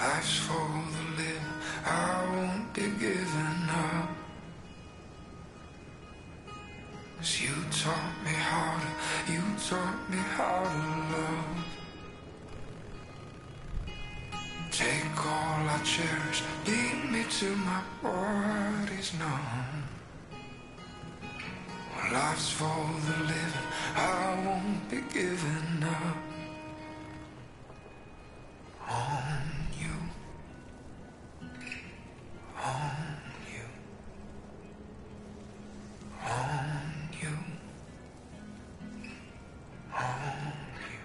Life's for the living, I won't be giving up. 'Cause you taught me how to love. Take all I cherish, lead me to my body's numb. Well, life's for the living, I won't be giving up on you, on you, on you, on you.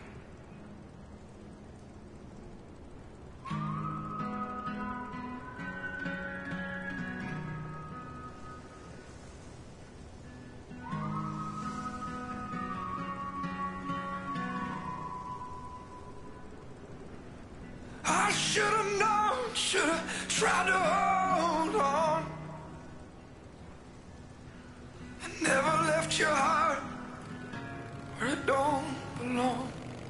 I should've known, should've tried to hold on. I never left your heart where it don't belong.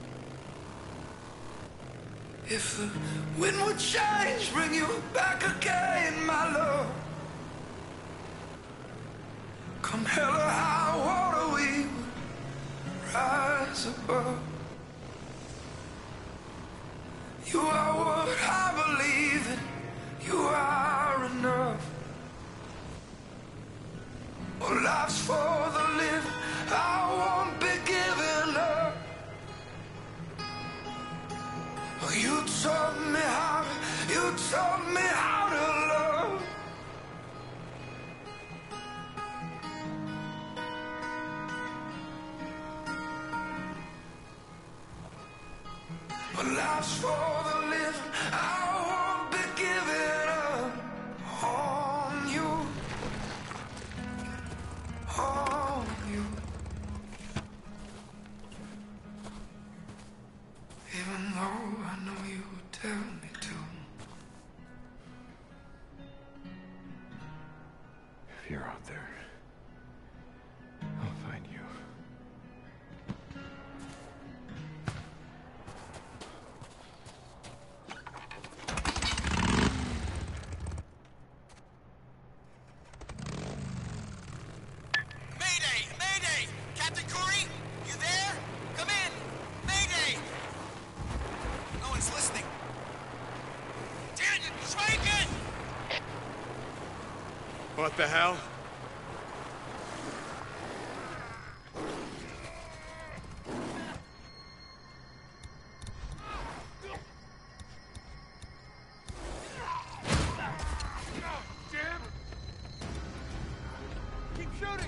If the wind would change, bring you back again, my love. Come hell or high water, we would rise above. You are what I believe in, you are enough. Oh, life's for the living, I won't be giving up. Oh, you taught me how to love. But life's for the living, I won't be giving up on you, on you. Even though I know you would tell me to. If you're out there, I'll find you. Mayday! Mayday! Captain Corey? You there? Come in! Mayday! No one's listening. Damn it! Try again! What the hell? Keep shooting!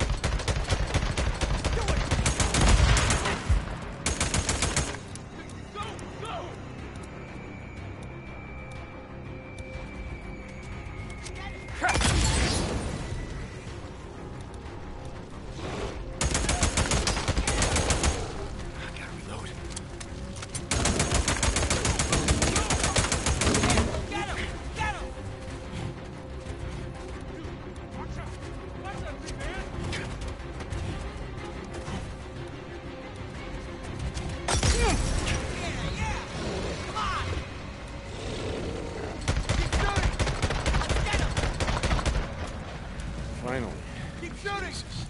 Finally. Keep shooting!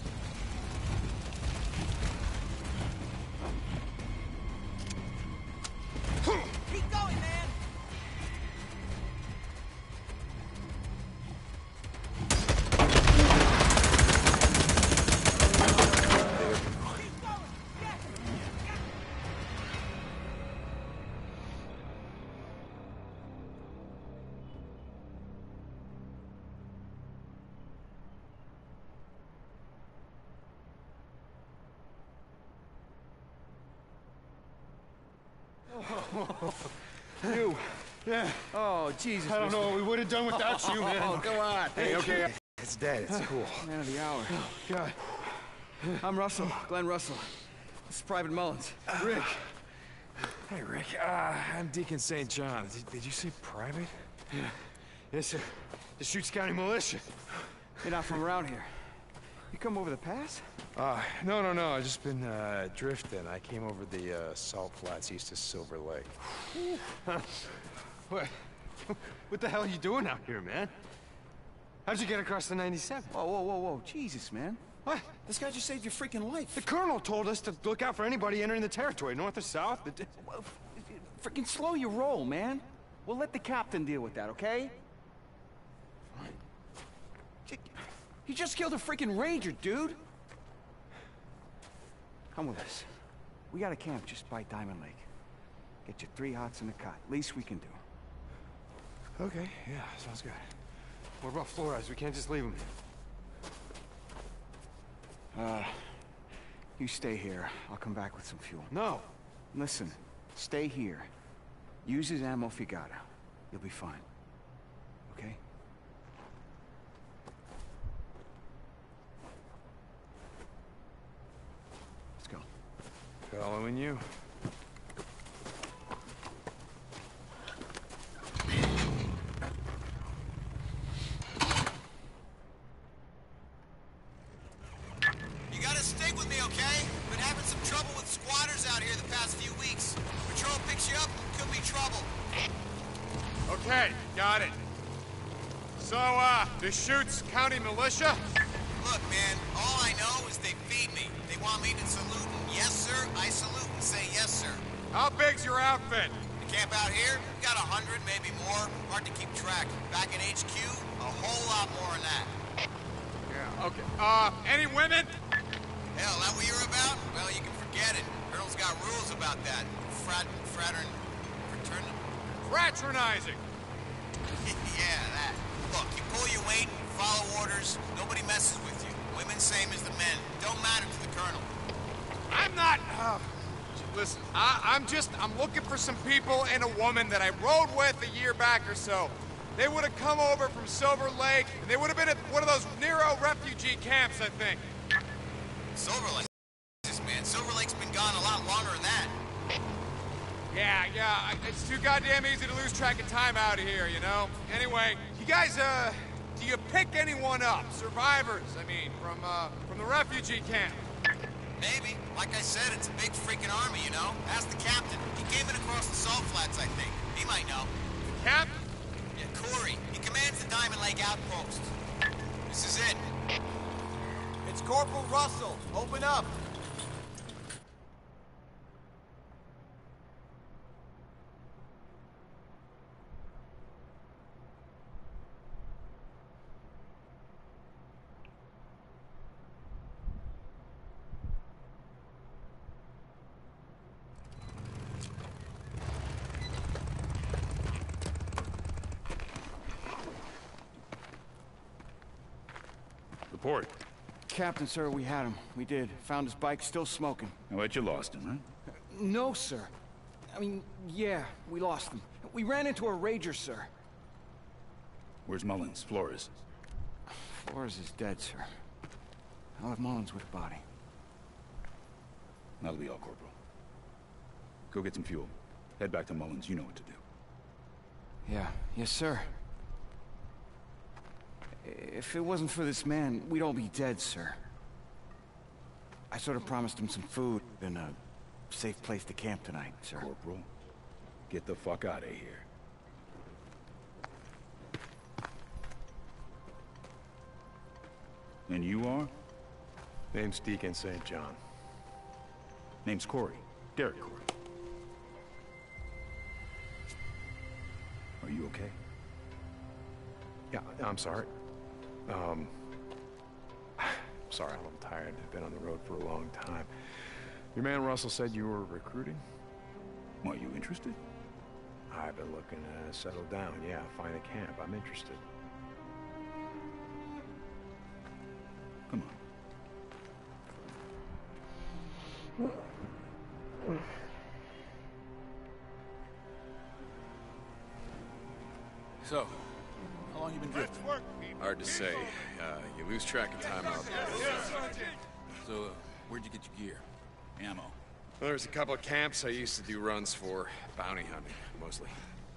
Keep going, man! Keep going! Yes! You. Yeah. Oh, Jesus. I don't know what we would have done without you, man. Oh, come on. Hey, okay. It's dead. It's cool. Man of the hour. God. I'm Russell, Glenn Russell. This is Private Mullins. Rick. Hey, Rick. I'm Deacon St. John. Did you say private? Yeah. Yes, sir. The Shoots County Militia. You're not from around here. You come over the pass? No. I've just been drifting. I came over the salt flats east of Silver Lake. What? What the hell are you doing out here, man? How'd you get across the 97? Whoa. Jesus, man. What? This guy just saved your freaking life. The colonel told us to look out for anybody entering the territory, north or south. Well, freaking slow your roll, man. We'll let the captain deal with that, okay? Fine. He just killed a freaking ranger, dude. Come with us. We got a camp just by Diamond Lake. Get you 3 hots in the cot. Least we can do. Okay, yeah, sounds good. What about Flores? We can't just leave him here. You stay here. I'll come back with some fuel. No. Listen, stay here. Use his ammo if you gotta. You'll be fine. Okay? Let's go. Following you. You gotta stick with me, okay? Been having some trouble with squatters out here the past few weeks. Patrol picks you up, could be trouble. Okay, got it. So, the Chutes County Militia? Look, man, all I know is they feed me. They want me to salute and yes, sir, I salute and say yes, sir. How big's your outfit? The camp out here, we got 100, maybe more. Hard to keep track. Back in HQ, a whole lot more than that. Yeah, okay. Any women? Hell, that what you're about? Well, you can forget it. Colonel's got rules about that. Fraternizing. Yeah, that. Look, you pull your weight, follow orders, nobody messes with you. Women same as the men. Don't matter to the colonel. I'm not... listen, I'm looking for some people and a woman that I rode with a year back or so. They would have come over from Silver Lake, and they would have been at one of those Nero refugee camps, I think. Silver Lake? Man, Silver Lake's been gone a lot longer than that. Yeah, it's too goddamn easy to lose track of time out here, you know? Anyway, you guys, do you pick anyone up? Survivors, I mean, from the refugee camp? Maybe. Like I said, it's a big freaking army, you know? Ask the captain. He came in across the salt flats, I think. He might know. Cap? Yeah, Corey. He commands the Diamond Lake outpost. This is it. It's Corporal Russell. Open up. Report. Captain, sir, we had him. We did. Found his bike still smoking. I bet you lost him, right? No, sir. I mean, yeah, we lost him. We ran into a rager, sir. Where's Mullins? Flores? Flores is dead, sir. I'll have Mullins with the body. That'll be all, Corporal. Go get some fuel. Head back to Mullins. You know what to do. Yeah. Yes, sir. If it wasn't for this man, we'd all be dead, sir. I sort of promised him some food and a safe place to camp tonight, sir. Corporal, get the fuck out of here. And you are? Name's Deacon St. John. Name's Corey. Derek Corey. Are you okay? Yeah, I'm sorry. Sorry, I'm a little tired. I've been on the road for a long time. Your man Russell said you were recruiting? Are you interested? I've been looking to settle down. Yeah, find a camp. I'm interested. Come on. So, how long you been drifting? Hard to say. You lose track of time out there. So, where'd you get your gear? Ammo? Well, there's a couple of camps I used to do runs for. Bounty hunting, mostly.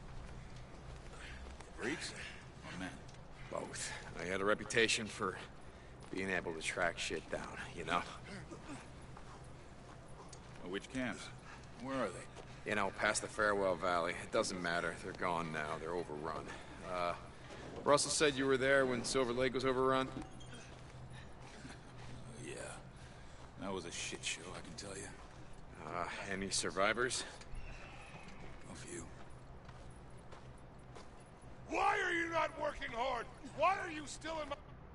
Freaks? Or men? Both. I had a reputation for being able to track shit down, you know? Well, which camps? Where are they? You know, past the Farewell Valley. It doesn't matter. They're gone now. They're overrun. Russell said you were there when Silver Lake was overrun? Yeah. That was a shit show, I can tell you. Any survivors? A few. Why are you not working hard? Why are you still in my...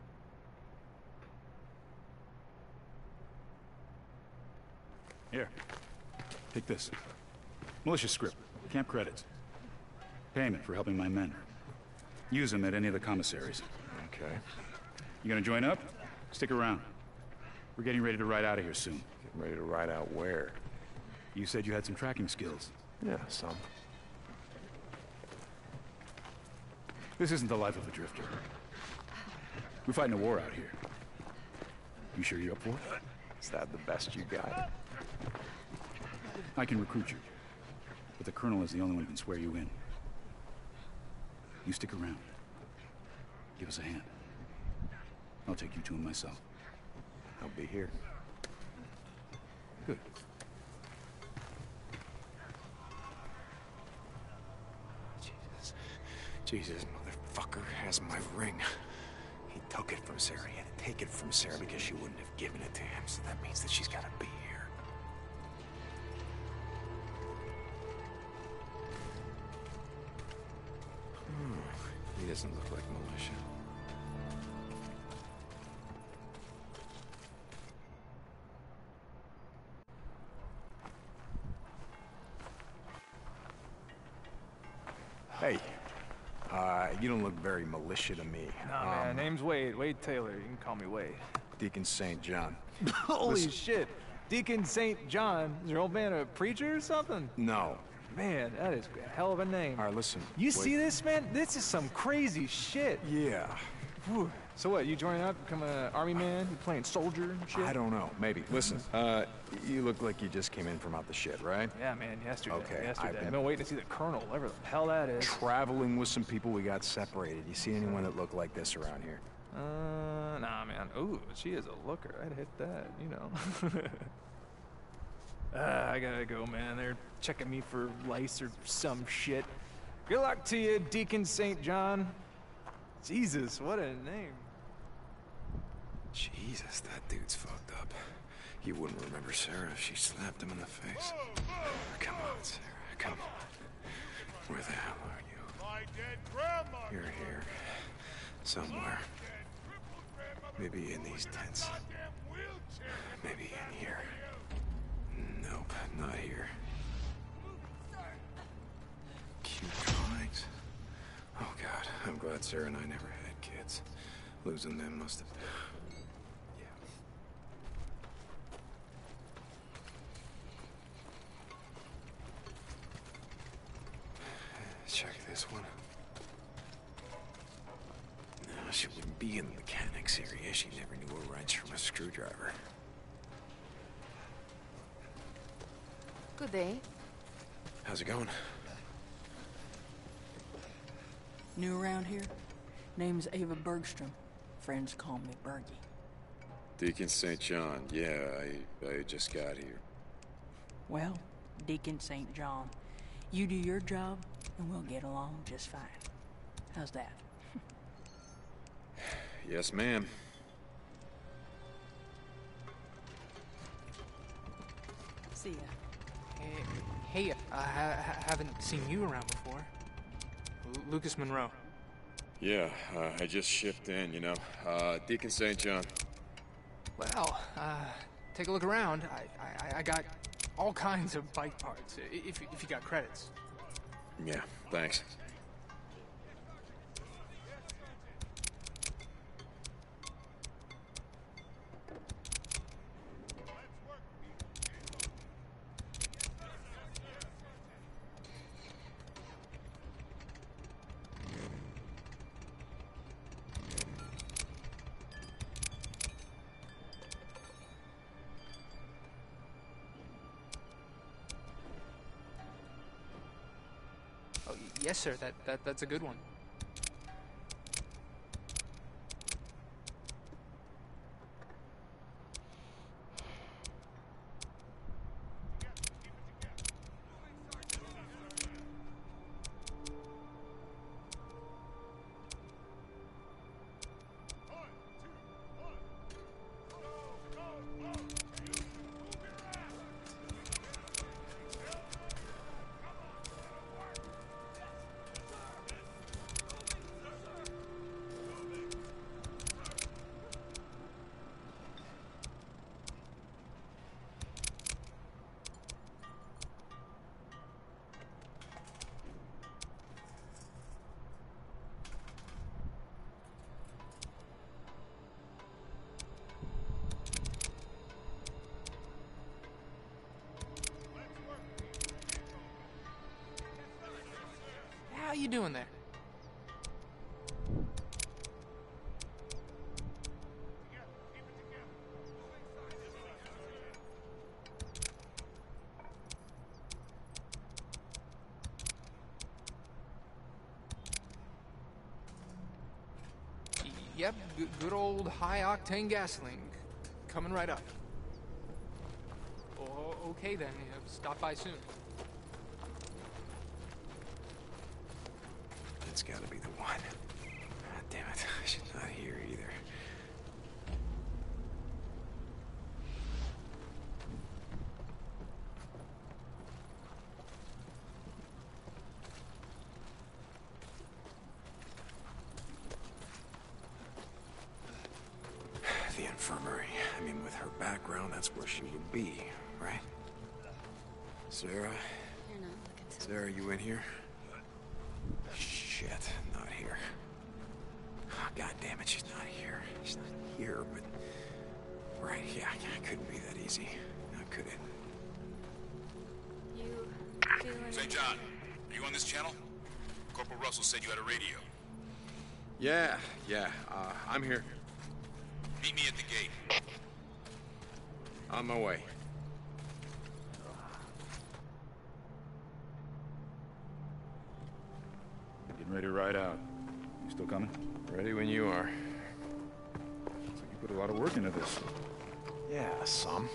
Here. Take this. Militia script. Camp credits. Payment for helping my men. Use them at any of the commissaries. Okay. You gonna join up? Stick around. We're getting ready to ride out of here soon. Getting ready to ride out where? You said you had some tracking skills. Yeah, some. This isn't the life of a drifter. We're fighting a war out here. You sure you're up for it? Is that the best you got? I can recruit you. But the colonel is the only one who can swear you in. You stick around. Give us a hand. I'll take you to him myself. I'll be here. Good. Jesus, motherfucker has my ring. He took it from Sarah. He had to take it from Sarah because she wouldn't have given it to him. So that means that she's got to be here. He doesn't look like militia. Hey, you don't look very militia to me. Nah, man, name's Wade. Wade Taylor. You can call me Wade. Deacon St. John. Holy Listen. shit. Deacon St. John. Is your old man a preacher or something? No. Man, that is a hell of a name. All right, listen. You wait. see this, man? This is some crazy shit. Yeah. Whew. So what, you joining up, become an army man? You playing soldier and shit? I don't know. Maybe. Listen, you look like you just came in from out the shit, right? Yeah, man, yesterday. Okay, Yesterday. I've I've been waiting to see the colonel, whatever the hell that is. Traveling with some people, we got separated. You see anyone that looked like this around here? Nah, man. Ooh, she is a looker. I'd hit that, you know. I gotta go, man. They're checking me for lice or some shit. Good luck to you, Deacon St. John. Jesus, what a name. Jesus, that dude's fucked up. You wouldn't remember Sarah if she slapped him in the face. Come on, Sarah, come on. Where the hell are you? My dead grandma! You're here. Somewhere. Maybe in these tents. Maybe in here. Nope, not here. Cute drawings. Oh God, I'm glad Sarah and I never had kids. Losing them must have... Yeah. Check this one. No, she wouldn't be in the mechanics area. She never knew a wrench from a screwdriver. Good day. How's it going? New around here? Name's Ava Bergstrom. Friends call me Bergie. Deacon St. John. Yeah, I just got here. Well, Deacon St. John, you do your job, and we'll get along just fine. How's that? Yes, ma'am. See ya. Hey, I haven't seen you around before. Lucas Monroe. Yeah, I just shipped in, you know. Deacon St. John. Well, take a look around. I got all kinds of bike parts, if you got credits. Yeah, thanks. Oh, yes, sir. That's a good one. you doing there? Yep, good old high-octane gasoline. Coming right up. Oh, okay then, stop by soon. That's gotta be the one. God damn it, she's not here either. The infirmary. I mean, with her background, that's where she would be, right? Sarah? You're not looking so Sarah, you in here? Shit, not here. Oh, God damn it, she's not here. She's not here, but... Right, yeah, it couldn't be that easy. Now, could it? You do St. John, are you on this channel? Corporal Russell said you had a radio. Yeah, I'm here. Meet me at the gate. On my way. Getting ready to ride out. You still coming? Ready when you are. Looks like you put a lot of work into this. Yeah, some.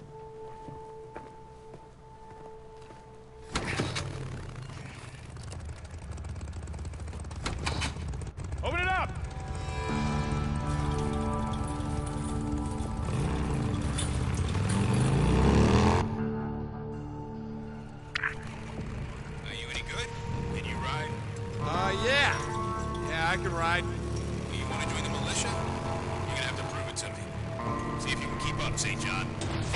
Open it up! Are you any good? Can you ride? Yeah. Yeah, I can ride. Do you want to join the militia? You're gonna have to prove it to me. See if you can keep up, St. John.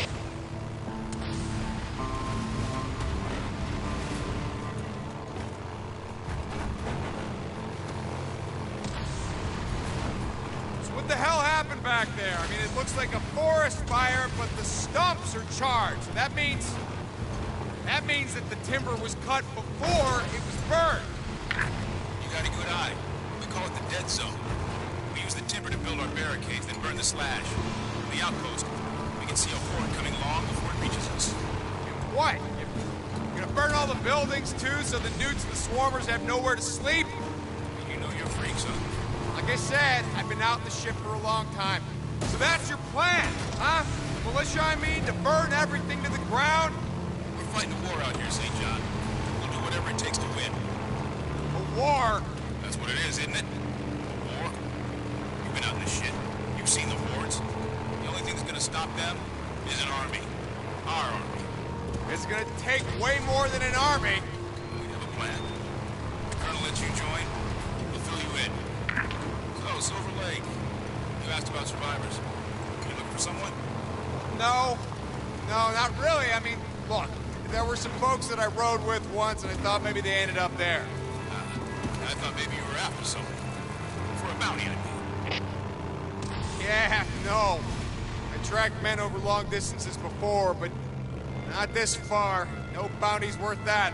So what the hell happened back there? I mean, it looks like a forest fire, but the stumps are charged. That means that the timber was cut before it was burned. You got a good eye. We call it the dead zone. We use the timber to build our barricades, then burn the slash. From the outpost, we can see a horde coming along before it reaches us. What? You're gonna burn all the buildings too, so the newts and the swarmers have nowhere to sleep? You know you're freaks, huh? Like I said, I've been out in the ship for a long time. So that's your plan, huh? Militia, I mean, to burn everything to the ground? We're fighting a war out here, St. John. We'll do whatever it takes to win. A war? That's what it is, isn't it? A war? You've been out in the shit. You've seen the hordes. The only thing that's gonna stop them is an army. Our army. It's gonna take way more than an army. We have a plan. The colonel lets you join, we'll fill you in. So, Silver Lake. You asked about survivors. You looking for someone? No, not really. I mean, look, there were some folks that I rode with once, and I thought maybe they ended up there. I thought maybe you were after someone. For a bounty, I mean. Yeah, no. I tracked men over long distances before, but not this far. No bounty's worth that.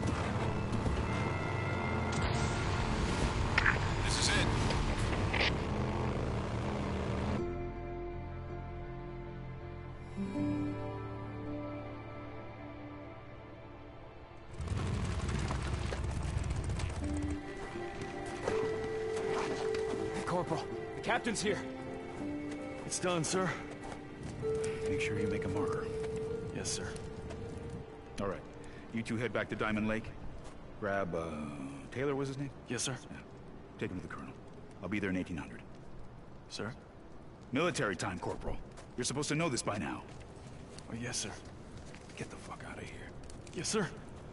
This is it. Corporal, the captain's here. It's done, sir. Make sure you make a marker. Yes, sir. All right. You two head back to Diamond Lake. Grab, Taylor was his name? Yes, sir. Yeah. Take him to the colonel. I'll be there in 1800. Sir? Military time, Corporal. You're supposed to know this by now. Oh, yes, sir. Get the fuck out of here. Yes, sir.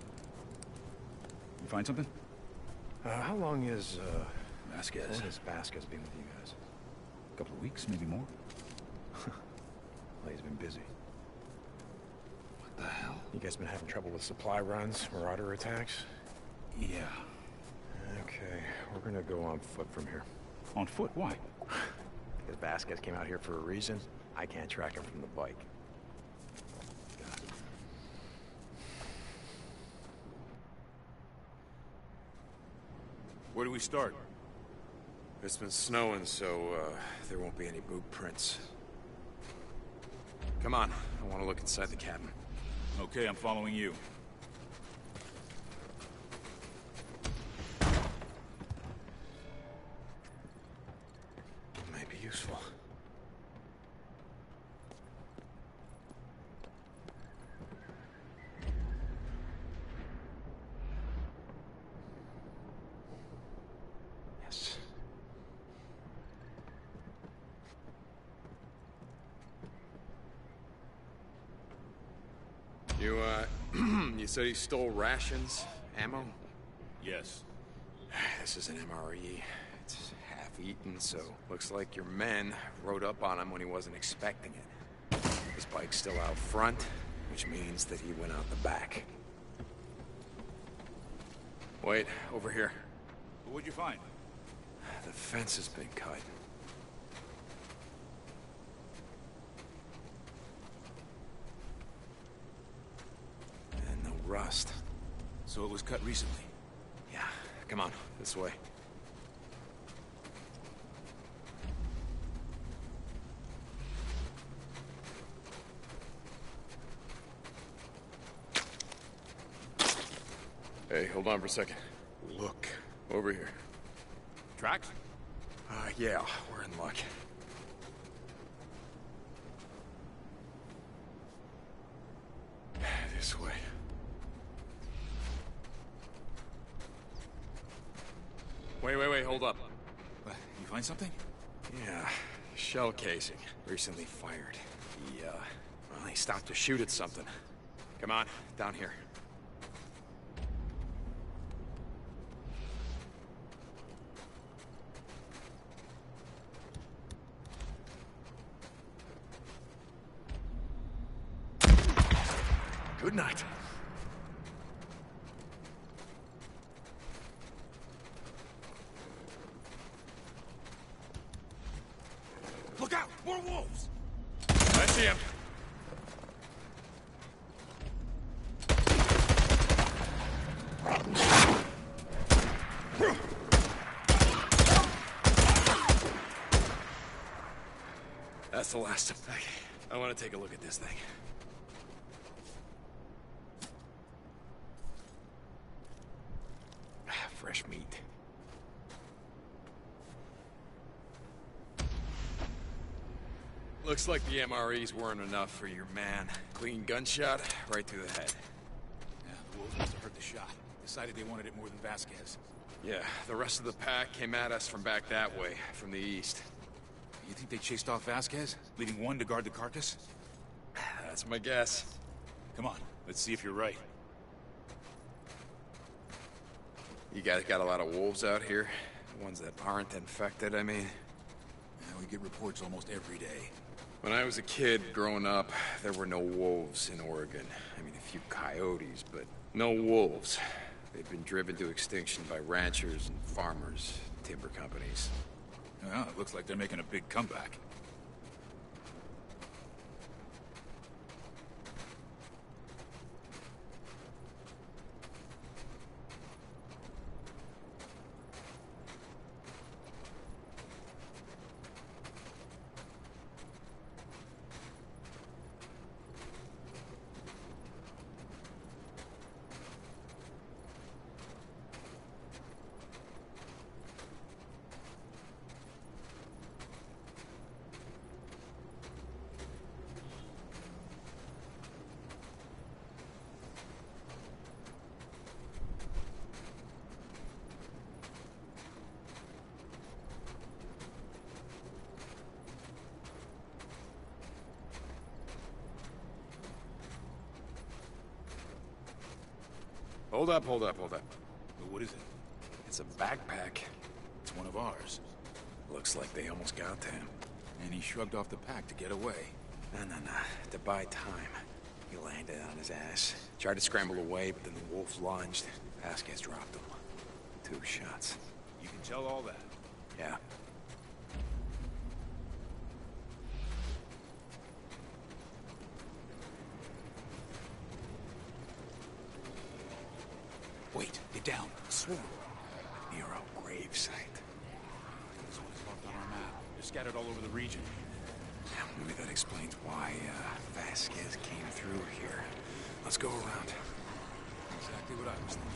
You find something? How long is, Vasquez. How long has Vasquez been with you guys? A couple of weeks, maybe more. Well, he's been busy. What the hell? You guys been having trouble with supply runs, marauder attacks? Yeah. Okay, we're gonna go on foot from here. On foot? Why? Because Vasquez came out here for a reason. I can't track him from the bike. Where do we start? It's been snowing, so there won't be any boot prints. Come on, I want to look inside the cabin. Okay, I'm following you. May be useful. Yes. You said he stole rations, ammo? Yes. This is an MRE. It's half-eaten, so looks like your men rode up on him when he wasn't expecting it. His bike's still out front, which means that he went out the back. Wait, over here. What'd you find? The fence has been cut. And no rust. So it was cut recently? Yeah, come on, this way. Hey, hold on for a second. Look, over here. Tracks? Yeah, we're in luck. This way. Wait, hold up. You find something? Yeah, shell casing. Recently fired. He stopped to shoot at something. Come on, down here. Good night. Look out! More wolves! I see him. That's the last of them. I want to take a look at this thing. Fresh meat. Looks like the MREs weren't enough for your man. Clean gunshot, right through the head. Yeah, the wolves must have heard the shot. Decided they wanted it more than Vasquez. Yeah, the rest of the pack came at us from back that way, from the east. You think they chased off Vasquez, leaving one to guard the carcass? That's my guess. Come on, let's see if you're right. You guys got a lot of wolves out here? Ones that aren't infected, I mean? Yeah, we get reports almost every day. When I was a kid growing up, there were no wolves in Oregon. I mean, a few coyotes, but no wolves. They've been driven to extinction by ranchers and farmers, timber companies. Well, it looks like they're making a big comeback. Hold up. Well, what is it? It's a backpack. It's one of ours. Looks like they almost got to him. And he shrugged off the pack to get away. No. To buy time. He landed on his ass. Tried to scramble away, but then the wolves lunged. Vasquez dropped him. 2 shots. You can tell all that. Yeah. Wait, get down. Swarm. Nero, great. gravesite. This one's marked on our map. They're scattered all over the region. Yeah, maybe that explains why Vasquez came through here. Let's go around. Exactly what I was thinking.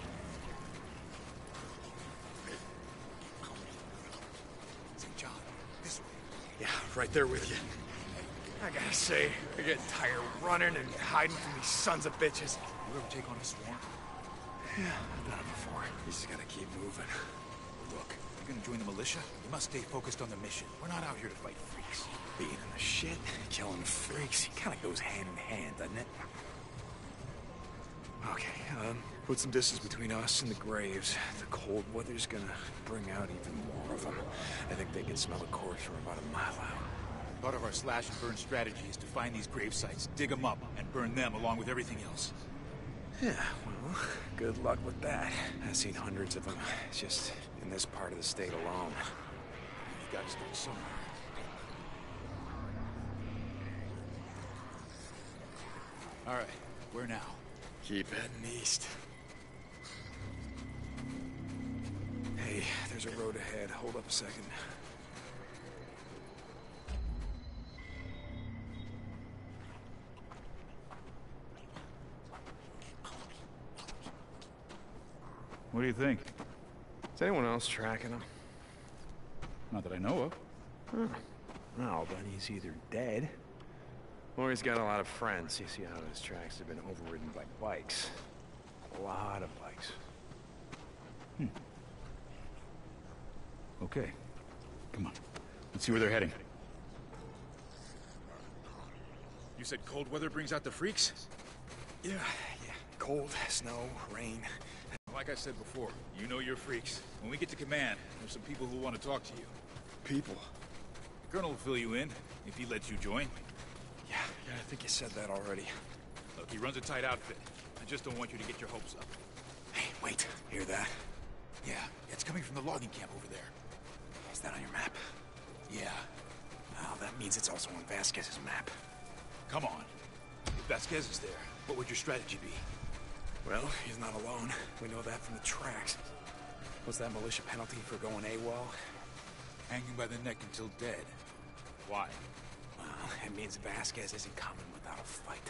St. John, this way. Yeah, right there with you. I gotta say, I get tired of running and hiding from these sons of bitches. You ever take on a swarm? Yeah, I've done it before. You just gotta keep moving. Look, if you're gonna join the militia, you must stay focused on the mission. We're not out here to fight freaks. Being in the shit, killing freaks, it kinda goes hand in hand, doesn't it? Okay, put some distance between us and the graves. The cold weather's gonna bring out even more of them. I think they can smell the corpse from about a mile out. Part of our slash and burn strategy is to find these grave sites, dig them up, and burn them along with everything else. Yeah, well, good luck with that. I've seen hundreds of them, just in this part of the state alone. You gotta start somewhere. All right, where now? Keep heading east. Hey, there's a road ahead. Hold up a second. What do you think? Is anyone else tracking him? Not that I know of. Huh. Well, then he's either dead, or he's got a lot of friends. You see how his tracks have been overridden by bikes. a lot of bikes. Okay. Come on. Let's see where they're heading. You said cold weather brings out the freaks? Yeah. Cold, snow, rain. Like I said before, you know you're freaks. When we get to command, there's some people who want to talk to you. People? The colonel will fill you in, if he lets you join. Yeah, I think you said that already. Look, he runs a tight outfit. I just don't want you to get your hopes up. Hey, wait. Hear that? Yeah, it's coming from the logging camp over there. Is that on your map? Yeah. Well, that means it's also on Vasquez's map. Come on. If Vasquez is there, what would your strategy be? Well, he's not alone. We know that from the tracks. What's that militia penalty for going AWOL? Hanging by the neck until dead. Why? Well, it means Vasquez isn't coming without a fight.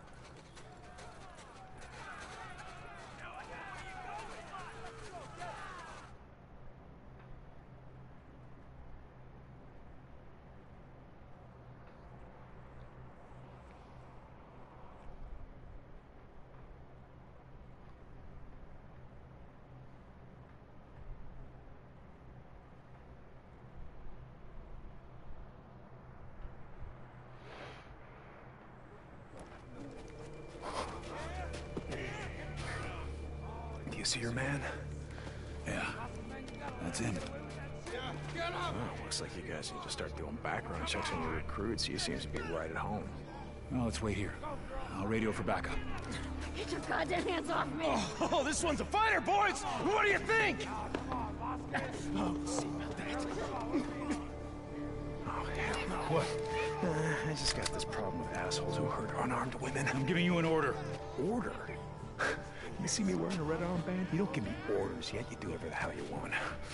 You see your man? Yeah, that's him. Oh, looks like you guys need to start doing background checks on your recruits. He seems to be right at home. Well, let's wait here. I'll radio for backup. Get your goddamn hands off me! Oh, this one's a fighter, boys! What do you think? Oh, see about that. Oh, hell no. What? I just got this problem with assholes who hurt unarmed women. I'm giving you an order. Order? You see me wearing a red armband? You don't give me orders, yet you do whatever the hell you want.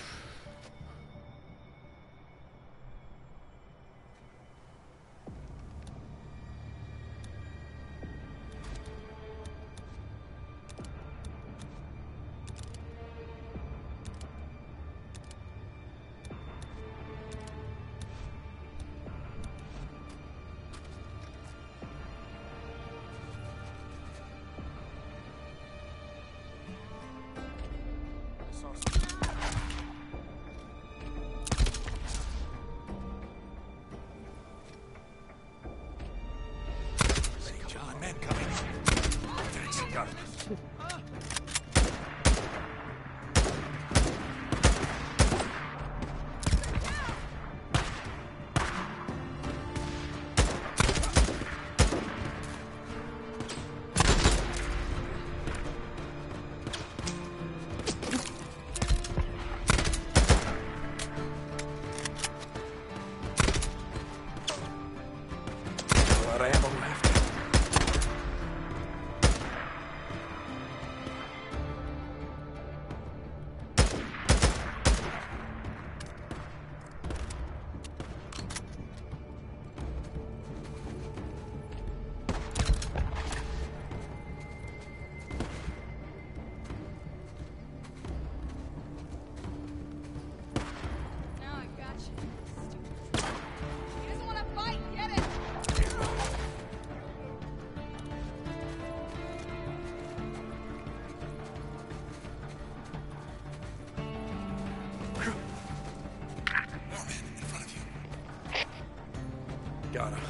St. John, men coming. Thanks, got him. A lot of ammo left. Got him.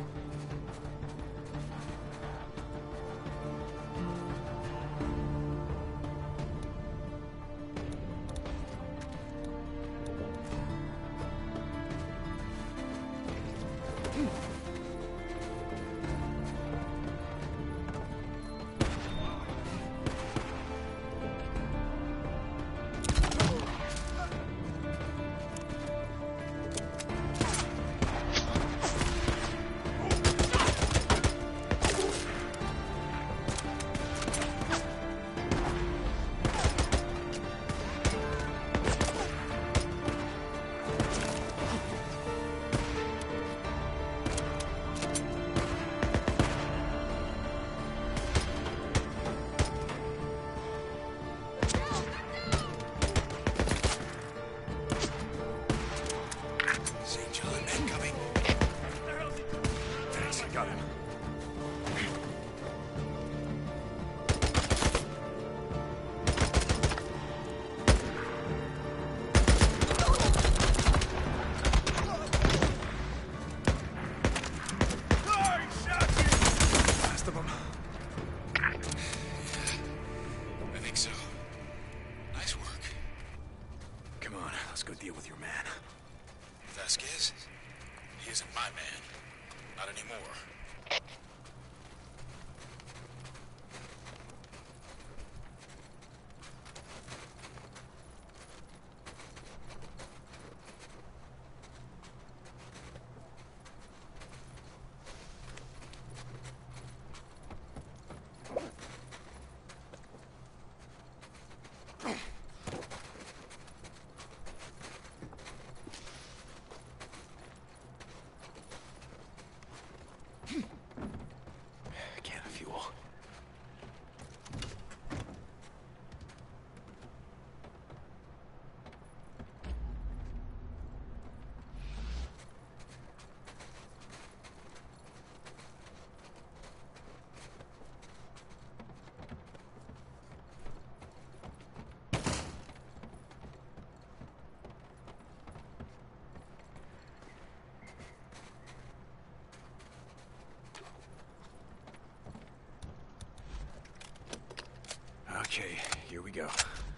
Okay, here we go.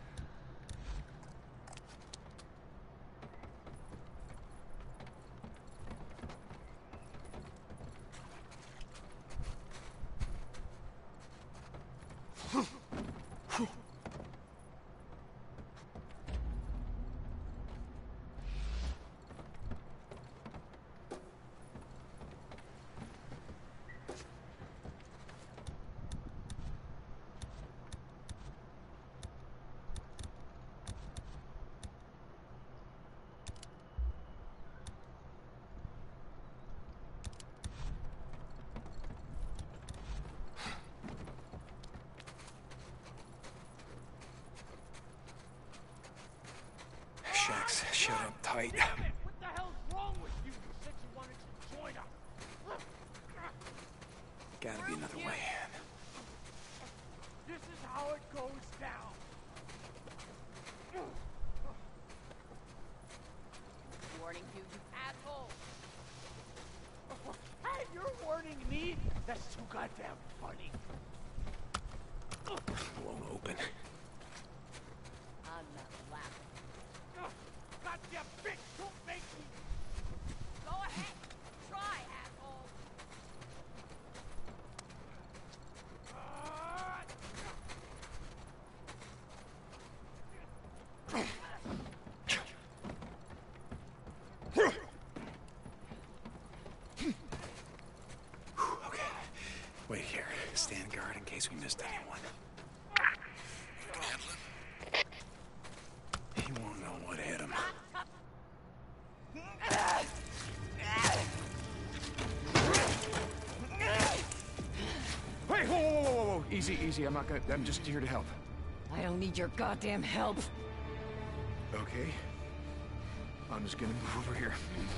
Shax, shut up tight. What the hell's wrong with you? You said you wanted to join us. Gotta be another way in. This is how it goes down. Warning you, you asshole. Hey, you're warning me? That's too goddamn funny. Won't open. I'm not laughing. Goddamn bitch, don't make me. Go ahead. Try, asshole. Okay. Wait here. Stand guard in case we missed anyone. You can handle him? He won't know what hit him. Hey, whoa, whoa, whoa, whoa, whoa. Easy, easy. I'm just here to help. I don't need your goddamn help. Okay. I'm just gonna move over here.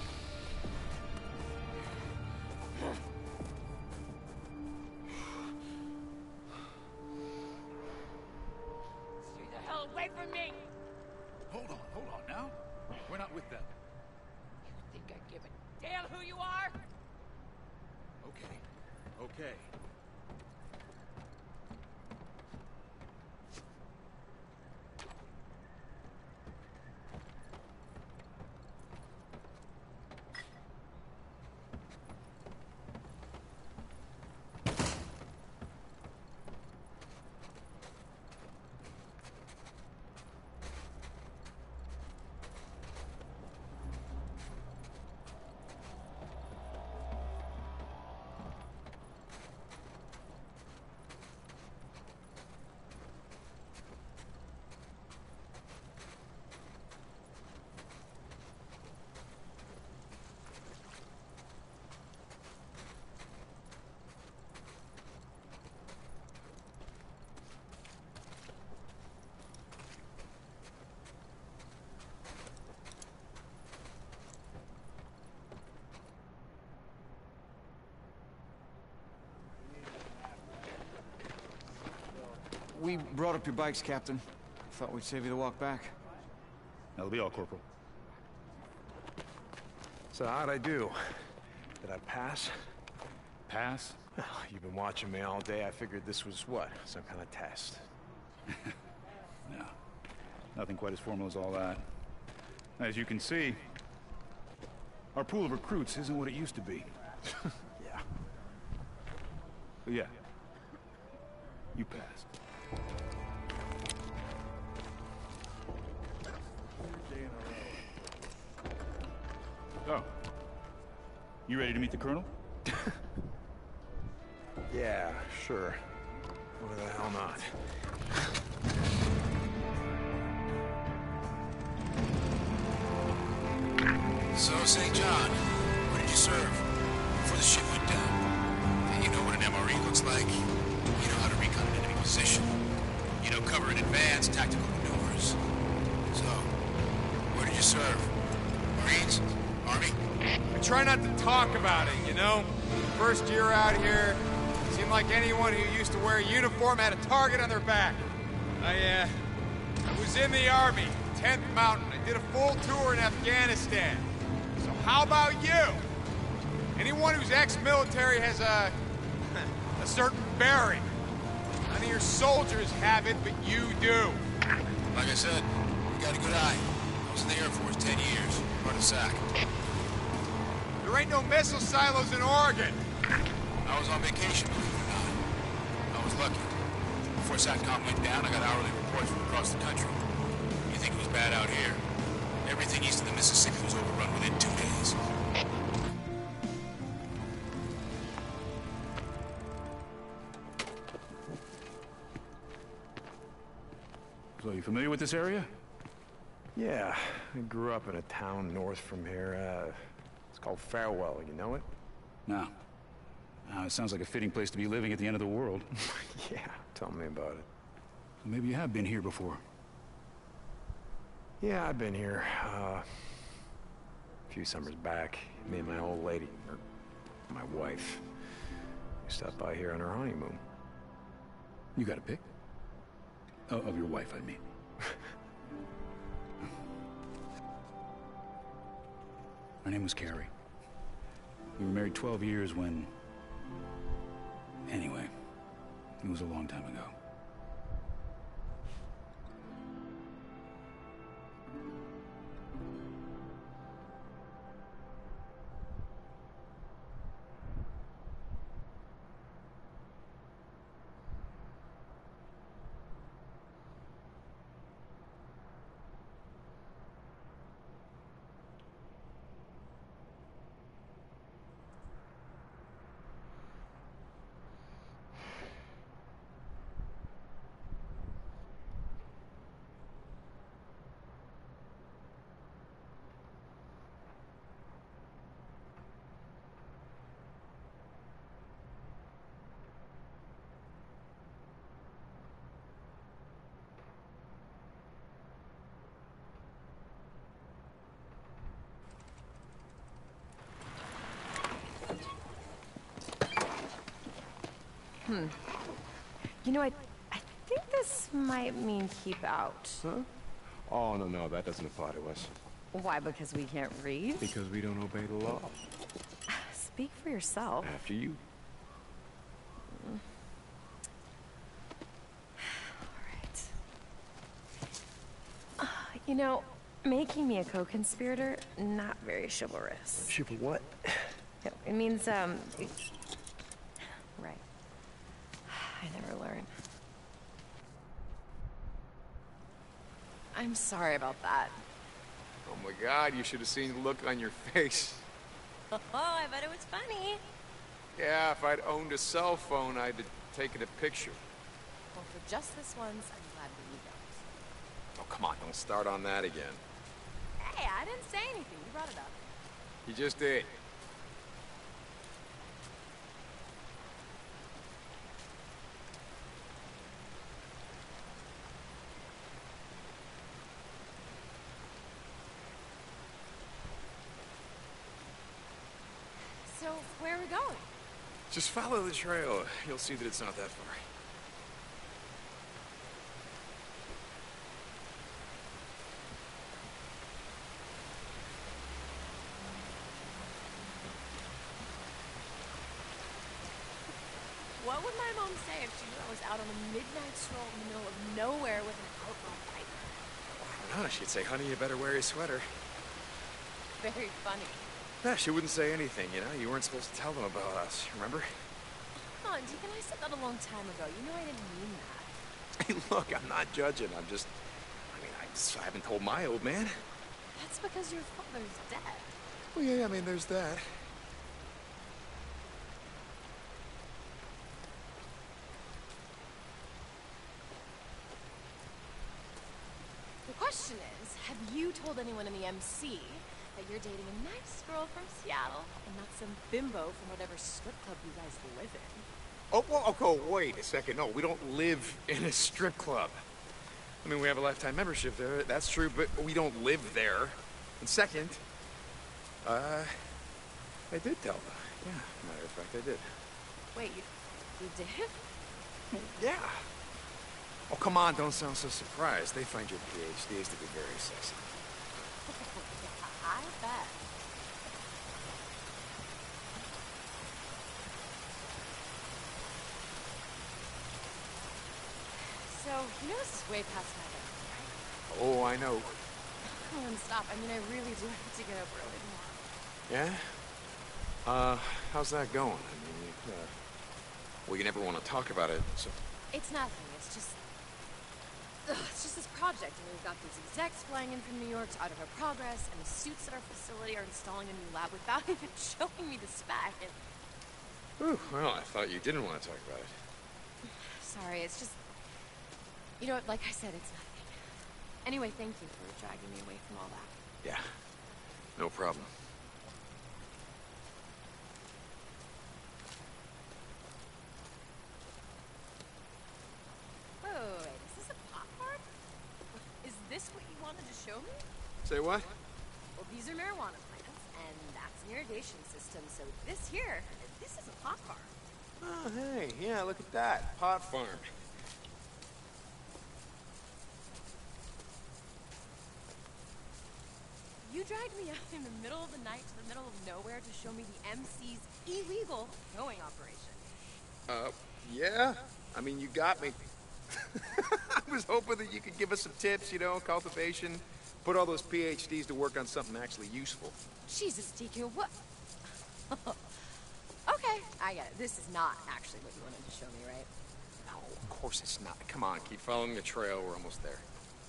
Stay the hell away from me! Hold on now. We're not with them. You think I give a damn who you are? Okay. We brought up your bikes, Captain. Thought we'd save you the walk back. That'll be all, Corporal. So how'd I do? Did I pass? Pass? Well, you've been watching me all day. I figured this was what? Some kind of test. No. Nothing quite as formal as all that. As you can see, our pool of recruits isn't what it used to be. Yeah. But yeah. You passed. Oh. You ready to meet the Colonel? Yeah, sure. Why the hell not? So, St. John, where did you serve? Before the shit went down. And you know what an MRE looks like. You know how to recon an enemy position. You know cover in advance, tactical maneuvers. So, where did you serve? Marines? Army? I try not to talk about it, you know? First year out here, it seemed like anyone who used to wear a uniform had a target on their back. I was in the Army, 10th Mountain. I did a full tour in Afghanistan. So how about you? Anyone who's ex-military has a certain bearing. None of your soldiers have it, but you do. Like I said, you got a good eye. I was in the Air Force 10 years, part of SAC. There ain't no missile silos in Oregon. I was on vacation, believe it or not. I was lucky. Before SATCOM went down, I got hourly reports from across the country. You think it was bad out here? Everything east of the Mississippi was overrun within 2 days. So, you familiar with this area? Yeah, I grew up in a town north from here. It's called Farewell. You know it? No. It sounds like a fitting place to be living at the end of the world. Yeah, tell me about it. So maybe you have been here before. Yeah, I've been here. A few summers back. Me and my old lady, or my wife, we stopped by here on our honeymoon. You got a pic? Oh, of your wife, I mean. Her name was Carrie. We were married 12 years when... Anyway, it was a long time ago. You know, I think this might mean keep out. Huh? Oh, no, that doesn't apply to us. Why, because we can't read? Because we don't obey the law. Speak for yourself. After you. Alright. You know, making me a co-conspirator, not very chivalrous. What? No, it means, right. I never learn. I'm sorry about that. Oh my God, you should have seen the look on your face. Oh, I bet it was funny. Yeah, if I'd owned a cell phone, I'd have taken a picture. Well, for just this once, I'm glad that you don't. Oh, come on, don't start on that again. Hey, I didn't say anything. You brought it up. You just did. So, where are we going? Just follow the trail. You'll see that it's not that far. What would my mom say if she knew I was out on a midnight stroll in the middle of nowhere with an outlaw biker? I don't know, she'd say, honey, you better wear your sweater. Very funny. Yeah, she wouldn't say anything, you know? You weren't supposed to tell them about us, remember? Come on, Deacon, I said that a long time ago. You know I didn't mean that. Hey, look, I'm not judging. I haven't told my old man. That's because your father's dead. Well, yeah, I mean, there's that. The question is, have you told anyone in the MC that you're dating a nice girl from Seattle and not some bimbo from whatever strip club you guys live in? Oh, well, okay, wait a second. No, we don't live in a strip club. I mean, we have a lifetime membership there, that's true, but we don't live there. And second, I did tell them. Yeah, matter of fact, I did. Wait, you did? Yeah. Oh, come on, don't sound so surprised. They find your PhDs to be very sexy. I bet. So, you know this is way past my bedtime, right? Oh, I know. Come on, stop. I mean, I really do have to get up early tomorrow. Yeah? How's that going? I mean, well, you never want to talk about it, so... It's nothing. It's just... it's just this project, and we've got these execs flying in from New York to audit our progress, and the suits at our facility are installing a new lab without even showing me the spec, and... Ooh, well, I thought you didn't want to talk about it. Sorry, it's just... You know, like I said, it's nothing. Anyway, thank you for dragging me away from all that. Yeah, no problem. Wait, is this a pop card? Is this what you wanted to show me? Say what? Well, these are marijuana plants, and that's an irrigation system, so this here, this is a pot farm. Oh, hey, yeah, look at that. Pot farm. You dragged me out in the middle of the night to the middle of nowhere to show me the MC's illegal growing operation. Yeah. I mean, you got me. I was hoping that you could give us some tips, you know, cultivation. Put all those PhDs to work on something actually useful. Jesus, Deacon, what? Okay, I get it. This is not actually what you wanted to show me, right? No, of course it's not. Come on, keep following the trail. We're almost there.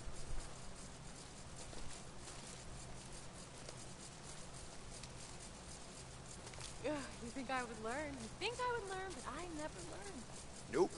Ugh, you think I would learn? You think I would learn, but I never learned. Nope.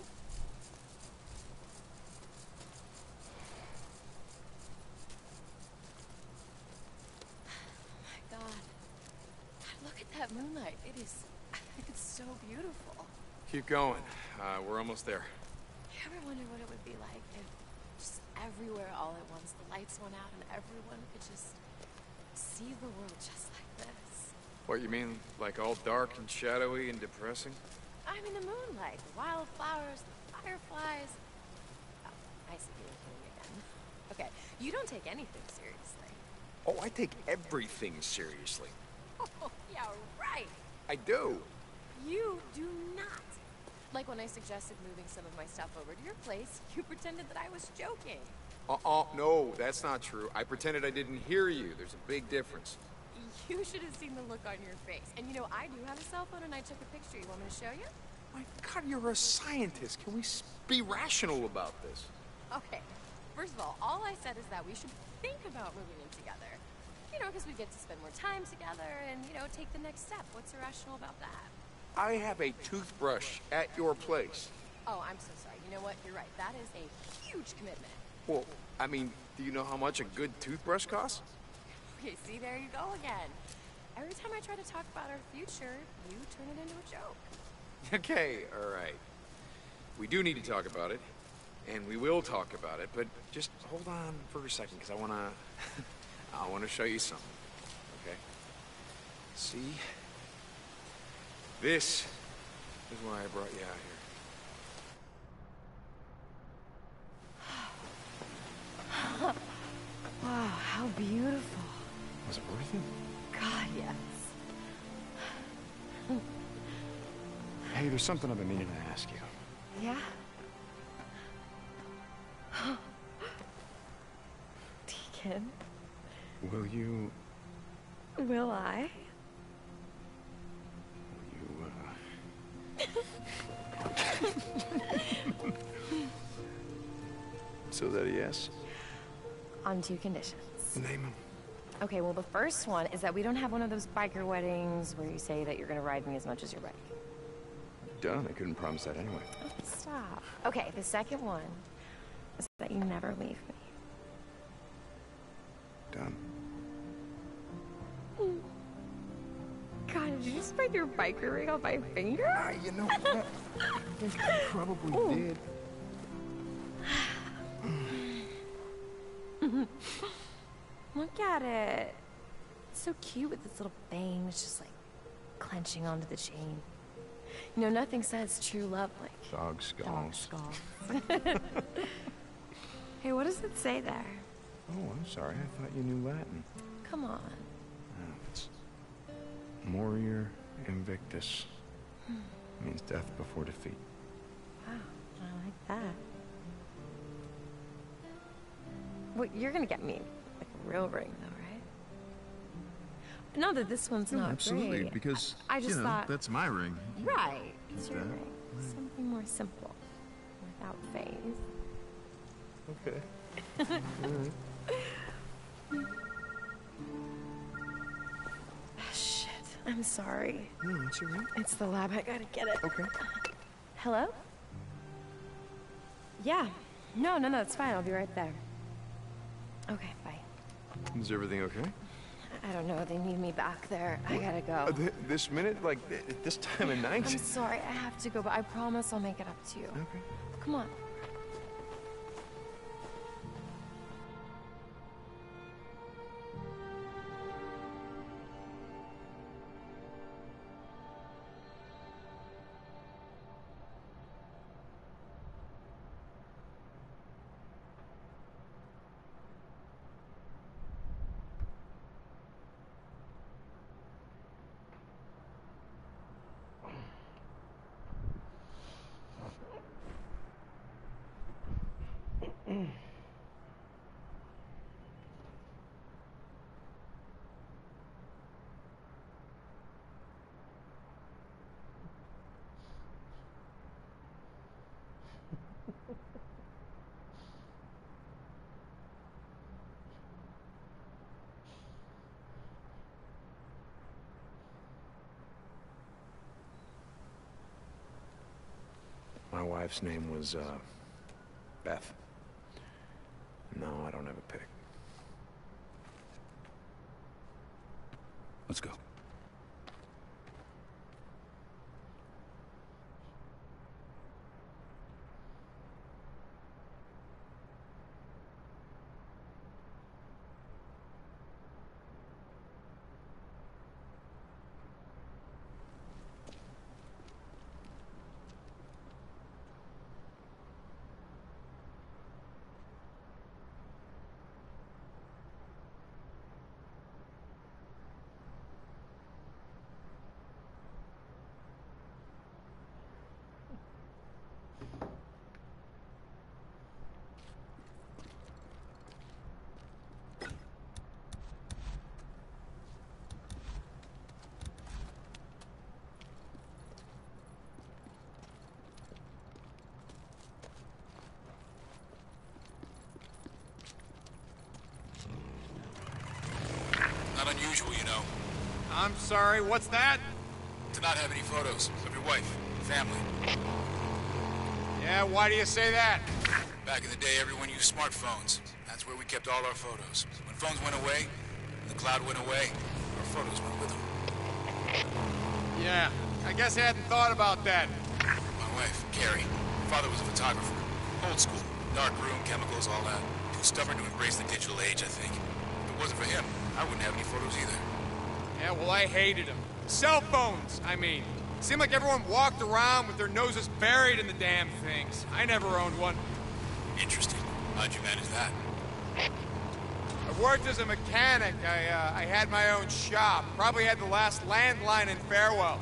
Oh my God. God, look at that moonlight. It's so beautiful. Keep going. We're almost there. You ever wonder what it would be like if just everywhere all at once the lights went out and everyone could just see the world just like this? What, you mean, like all dark and shadowy and depressing? I mean the moonlight, the wildflowers, the fireflies. Oh, I see you looking again. Okay, you don't take anything seriously. Oh, I take everything seriously. Oh, yeah, right. I do. You do not. Like when I suggested moving some of my stuff over to your place, you pretended that I was joking. No, that's not true. I pretended I didn't hear you. There's a big difference. You should have seen the look on your face. And you know, I do have a cell phone and I took a picture. You want me to show you? My God, you're a scientist. Can we be rational about this? Okay. First of all I said is that we should think about moving in together. You know, because we get to spend more time together and, you know, take the next step. What's irrational about that? I have a toothbrush at your place. Oh, I'm so sorry. You know what? You're right. That is a huge commitment. Well, I mean, do you know how much a good toothbrush costs? Okay, see, there you go again. Every time I try to talk about our future, you turn it into a joke. Okay, all right. We do need to talk about it, and we will talk about it, but just hold on for a second, because I want to show you something, okay? See? This is why I brought you out here. Wow, how beautiful. Was it worth it? God, yes. Hey, there's something I've been meaning to ask you. Yeah? Deacon, Will you... will I? So that a yes? On 2 conditions. Name them. Okay, well, the first one is that we don't have one of those biker weddings where you say that you're gonna ride me as much as you're ready. Done. I couldn't promise that anyway. Oh, stop. Okay, the second one is that you never leave me. Done. God, did you just find your biker ring on my finger? You know what? I think I probably did. Look at it. It's so cute with this little thing. It's just like clenching onto the chain. You know, nothing says true love like Dog skulls. dog skulls. Hey, what does it say there? Oh, I'm sorry. I thought you knew Latin. Come on. Oh, it's Morior Invictus. Means death before defeat. Wow, I like that. Well, you're gonna get me like a real ring, though, right? No, that this one's not absolutely, great. because I just thought that's my ring. right. It's Keep your that. ring. Something more simple, without phase. Okay. Shit, I'm sorry. No, it's all right. It's the lab. I gotta get it. Okay. Hello? Yeah. No, it's fine. I'll be right there. Okay, bye. Is everything okay? I don't know. They need me back there. I gotta go. This minute? Like, this time of night? I'm sorry. I have to go, but I promise I'll make it up to you. Okay. Come on. My wife's name was, Beth. No, I don't have a pick. Let's go. unusual, you know. I'm sorry, what's that? To not have any photos of your wife, family. Yeah, why do you say that? Back in the day, everyone used smartphones. That's where we kept all our photos. When phones went away, the cloud went away, our photos went with them. Yeah, I guess I hadn't thought about that. My wife, Carrie, father was a photographer. Old school, dark room, chemicals, all that. Too stubborn to embrace the digital age, I think. If it wasn't for him, I wouldn't have any photos either. Yeah, well, I hated them. Cell phones, I mean. Seemed like everyone walked around with their noses buried in the damn things. I never owned one. Interesting. How'd you manage that? I worked as a mechanic. I had my own shop. Probably had the last landline in Farewell.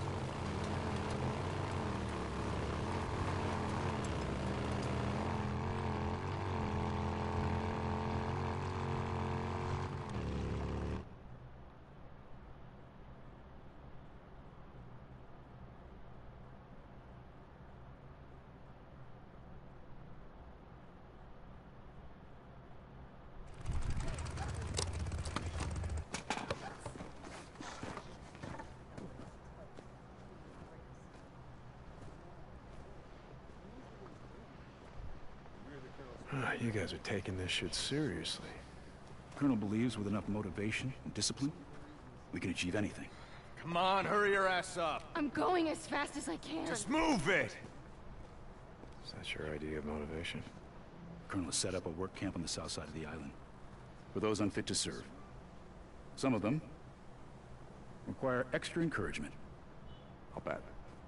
You guys are taking this shit seriously. Colonel believes with enough motivation and discipline, we can achieve anything. Come on, hurry your ass up. I'm going as fast as I can. Just move it! Is that your idea of motivation? Colonel has set up a work camp on the south side of the island for those unfit to serve. Some of them require extra encouragement. I'll bet.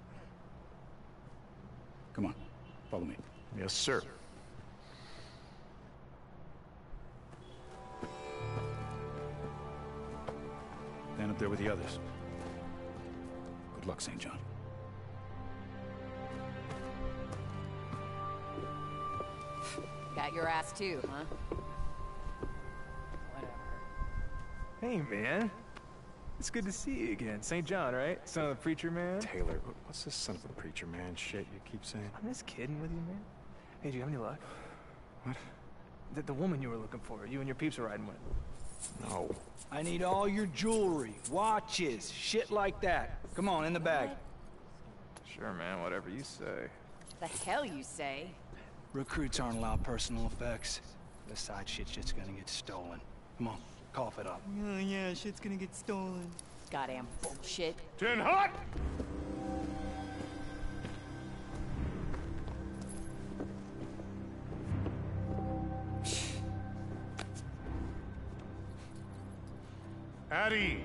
Come on, follow me. Yes, sir. Stand up there with the others. Good luck, St. John. Got your ass too, huh? Whatever. Hey, man. It's good to see you again. St. John, right? Son of the preacher man? Taylor, what's this son of a preacher man shit you keep saying? I'm just kidding with you, man. Hey, do you have any luck? What? The woman you were looking for, you and your peeps are riding with. No. I need all your jewelry, watches, shit like that. Come on, in the bag. Sure, man, whatever you say. The hell you say? Recruits aren't allowed personal effects. The side shit's just gonna get stolen. Come on, cough it up. Oh yeah, shit's gonna get stolen. Goddamn bullshit. Tin hot! At ease.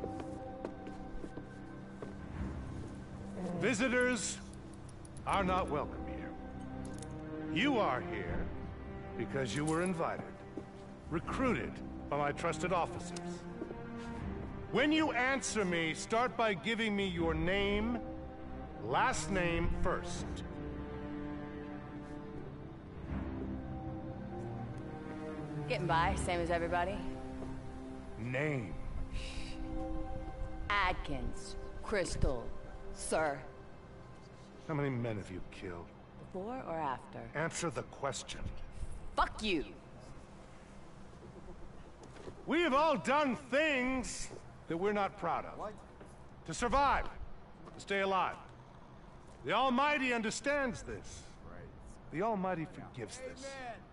Visitors are not welcome here. You are here because you were invited, recruited by my trusted officers. When you answer me, start by giving me your name, last name first. Getting by, same as everybody. Name. Adkins. Crystal. Sir. How many men have you killed? Before or after? Answer the question. Fuck you! We have all done things that we're not proud of. To survive. To stay alive. The Almighty understands this. The Almighty forgives this.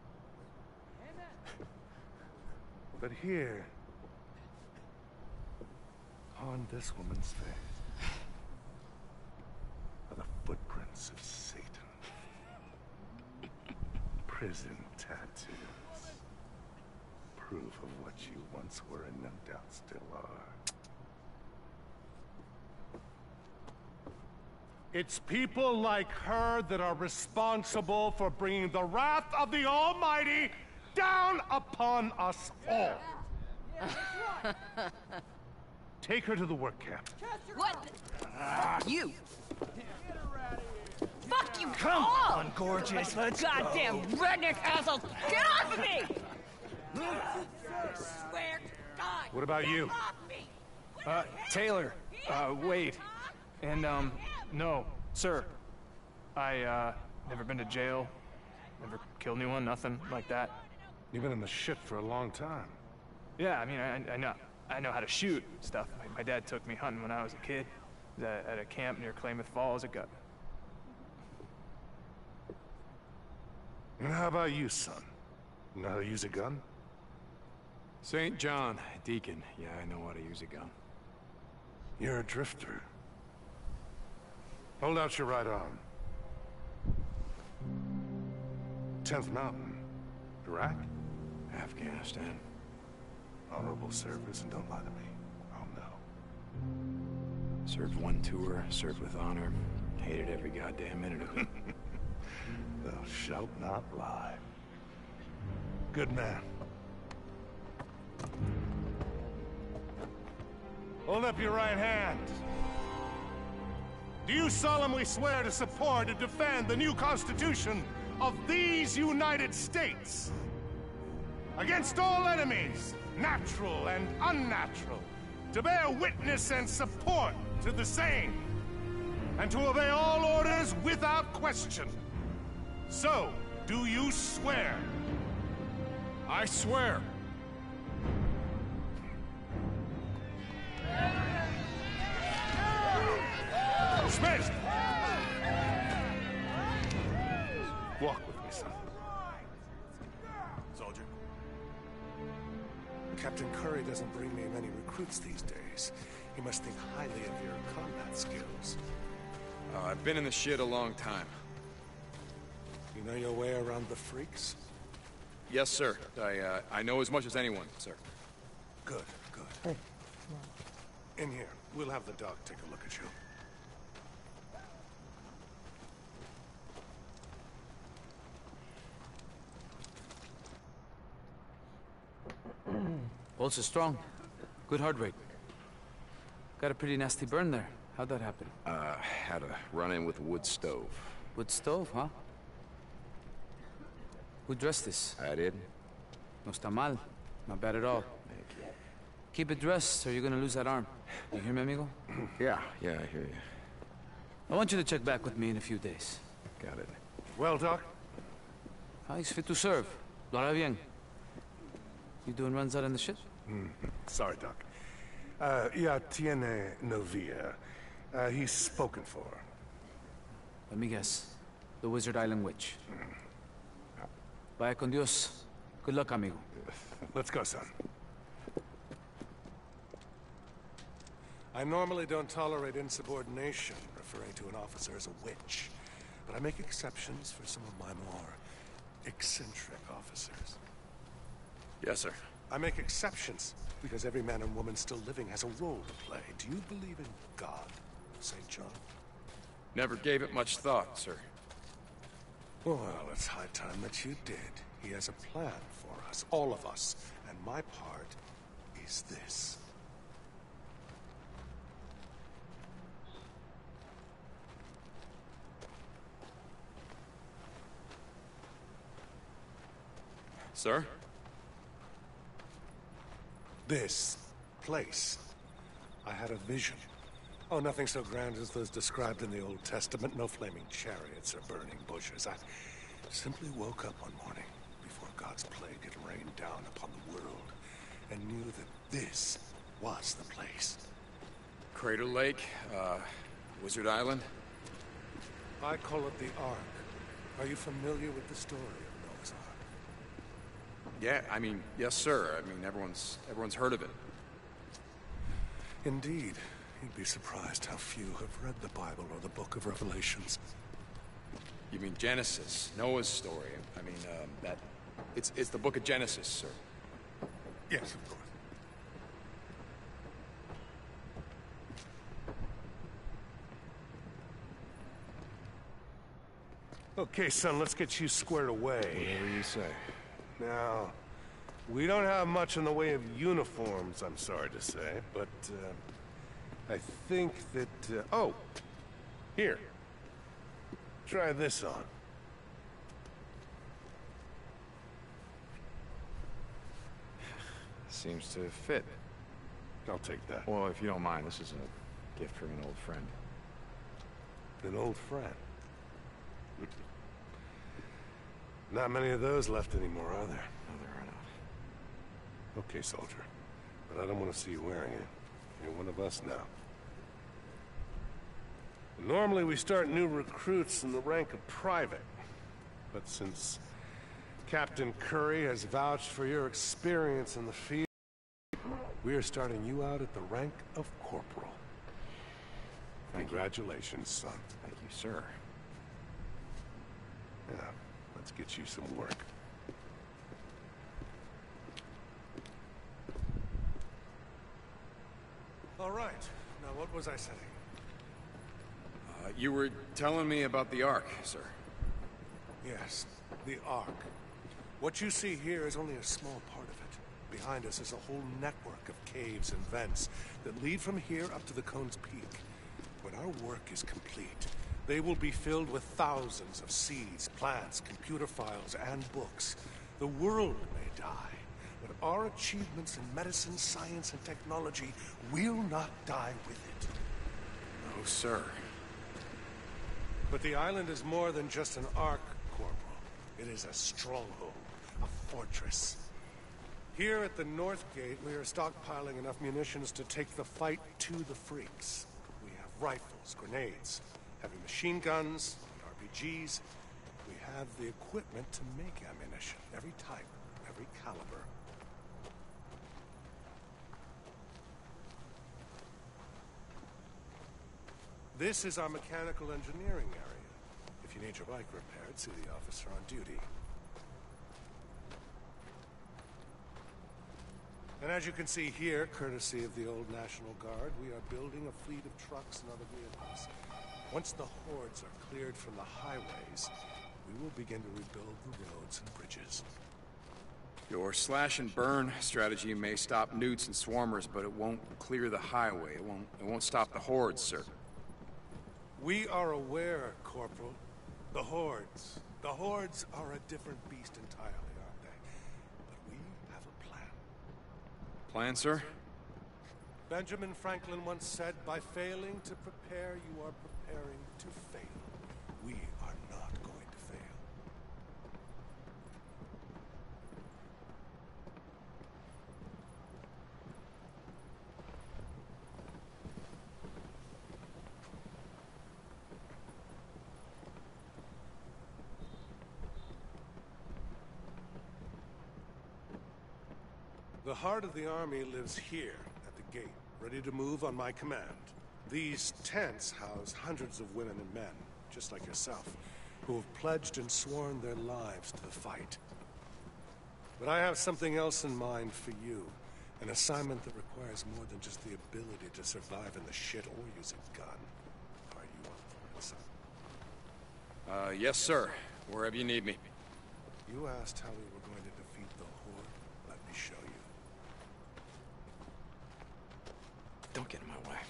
But here, on this woman's face, are the footprints of Satan. Prison tattoos. Proof of what you once were and no doubt still are. It's people like her that are responsible for bringing the wrath of the Almighty down upon us all. Take her to the work camp. What? You! Fuck you! Come all! on, gorgeous, let's Goddamn go. redneck assholes! Get off of me! Swear to God! What about you? Get off me! Taylor, wait. And, no, sir. I, never been to jail. Never killed anyone, nothing like that. You've been in the shit for a long time. Yeah, I mean, I know. I know how to shoot and stuff. My dad took me hunting when I was a kid. At a camp near Klamath Falls. It got... And how about you, son? Know how to use a gun? St. John, Deacon. Yeah, I know how to use a gun. You're a drifter. Hold out your right arm. 10th Mountain. Iraq? Afghanistan. Honorable service, and don't lie to me. I'll know. Served one tour, served with honor. Hated every goddamn minute of it. Thou shalt not lie. Good man. Hold up your right hand. Do you solemnly swear to support and defend the new Constitution of these United States? Against all enemies, natural and unnatural, to bear witness and support to the same, and to obey all orders without question. So, do you swear? I swear. Dismissed! Walk with me, son. Soldier. Captain Curry doesn't bring me many recruits these days. He must think highly of your combat skills. I've been in the shit a long time. You know your way around the freaks? Yes, sir. I know as much as anyone, sir. Good, good. In here. We'll have the doc take a look at you. Pulse is strong. Good heart rate. Got a pretty nasty burn there. How'd that happen? Had a run-in with a wood stove. Wood stove, huh? Who dressed this? I did. No está mal. Not bad at all. Thank you. Keep it dressed, or you're gonna lose that arm. You hear me, amigo? Yeah, I hear you. I want you to check back with me in a few days. Got it. Well, Doc? He's fit to serve. Lo hará bien. You doing runs out in the ship? Sorry, Doc. Ya tiene novia. He's spoken for. Let me guess. The Wizard Island Witch. Vaya con Dios. Good luck, amigo. Let's go, son. I normally don't tolerate insubordination, referring to an officer as a witch. But I make exceptions for some of my more eccentric officers. Yes, sir. I make exceptions because every man and woman still living has a role to play. Do you believe in God, St. John? Never gave it much thought, sir. Well, it's high time that you did. He has a plan for us, all of us. And my part is this. Sir? This place. I had a vision. Oh, nothing so grand as those described in the Old Testament. No flaming chariots or burning bushes. I simply woke up one morning before God's plague had rained down upon the world and knew that this was the place. Crater Lake, Wizard Island? I call it the Ark. Are you familiar with the story of Noah's Ark? Yeah, I mean, yes, sir. I mean, everyone's heard of it. Indeed. You'd be surprised how few have read the Bible or the Book of Revelations. You mean Genesis, Noah's story? I mean, it's the Book of Genesis, sir. Yes, of course. Okay, son, let's get you squared away. Whatever you say. Now, we don't have much in the way of uniforms, I'm sorry to say, but, I think that, oh! Here. Try this on. Seems to fit. I'll take that. Well, if you don't mind, this is a gift from an old friend. An old friend? Not many of those left anymore, are there? No, there are not. Okay, soldier. but I don't want to see you wearing it. You're one of us now. Normally we start new recruits in the rank of private, but since Captain Curry has vouched for your experience in the field, we are starting you out at the rank of corporal. Congratulations, son. Thank you, sir. Yeah, let's get you some work. All right. Now, what was I saying? You were telling me about the Ark, sir. Yes, the Ark. What you see here is only a small part of it. Behind us is a whole network of caves and vents that lead from here up to the Cone's peak. When our work is complete, they will be filled with thousands of seeds, plants, computer files, and books. The world may die, but our achievements in medicine, science, and technology will not die with it. No, sir. But the island is more than just an Ark, Corporal. It is a stronghold, a fortress. Here at the North Gate, we are stockpiling enough munitions to take the fight to the freaks. We have rifles, grenades, heavy machine guns, RPGs. We have the equipment to make ammunition, every type, every caliber. This is our mechanical engineering area. If you need your bike repaired, see the officer on duty. And as you can see here, courtesy of the old National Guard, we are building a fleet of trucks and other vehicles. Once the hordes are cleared from the highways, we will begin to rebuild the roads and bridges. Your slash and burn strategy may stop newts and swarmers, but it won't clear the highway. It won't stop the hordes, sir. We are aware, Corporal. The hordes. The hordes are a different beast entirely, aren't they? But we have a plan. Plan, sir? Benjamin Franklin once said, by failing to prepare, you are preparing to fail. We are not going to fail. The heart of the army lives here, at the gate, ready to move on my command. These tents house hundreds of women and men, just like yourself, who have pledged and sworn their lives to the fight. But I have something else in mind for you. An assignment that requires more than just the ability to survive in the shit or use a gun. Are you up for it, son? Yes, sir. Wherever you need me. You asked how we were going to defeat the Horde. Let me show you. Don't get in my way.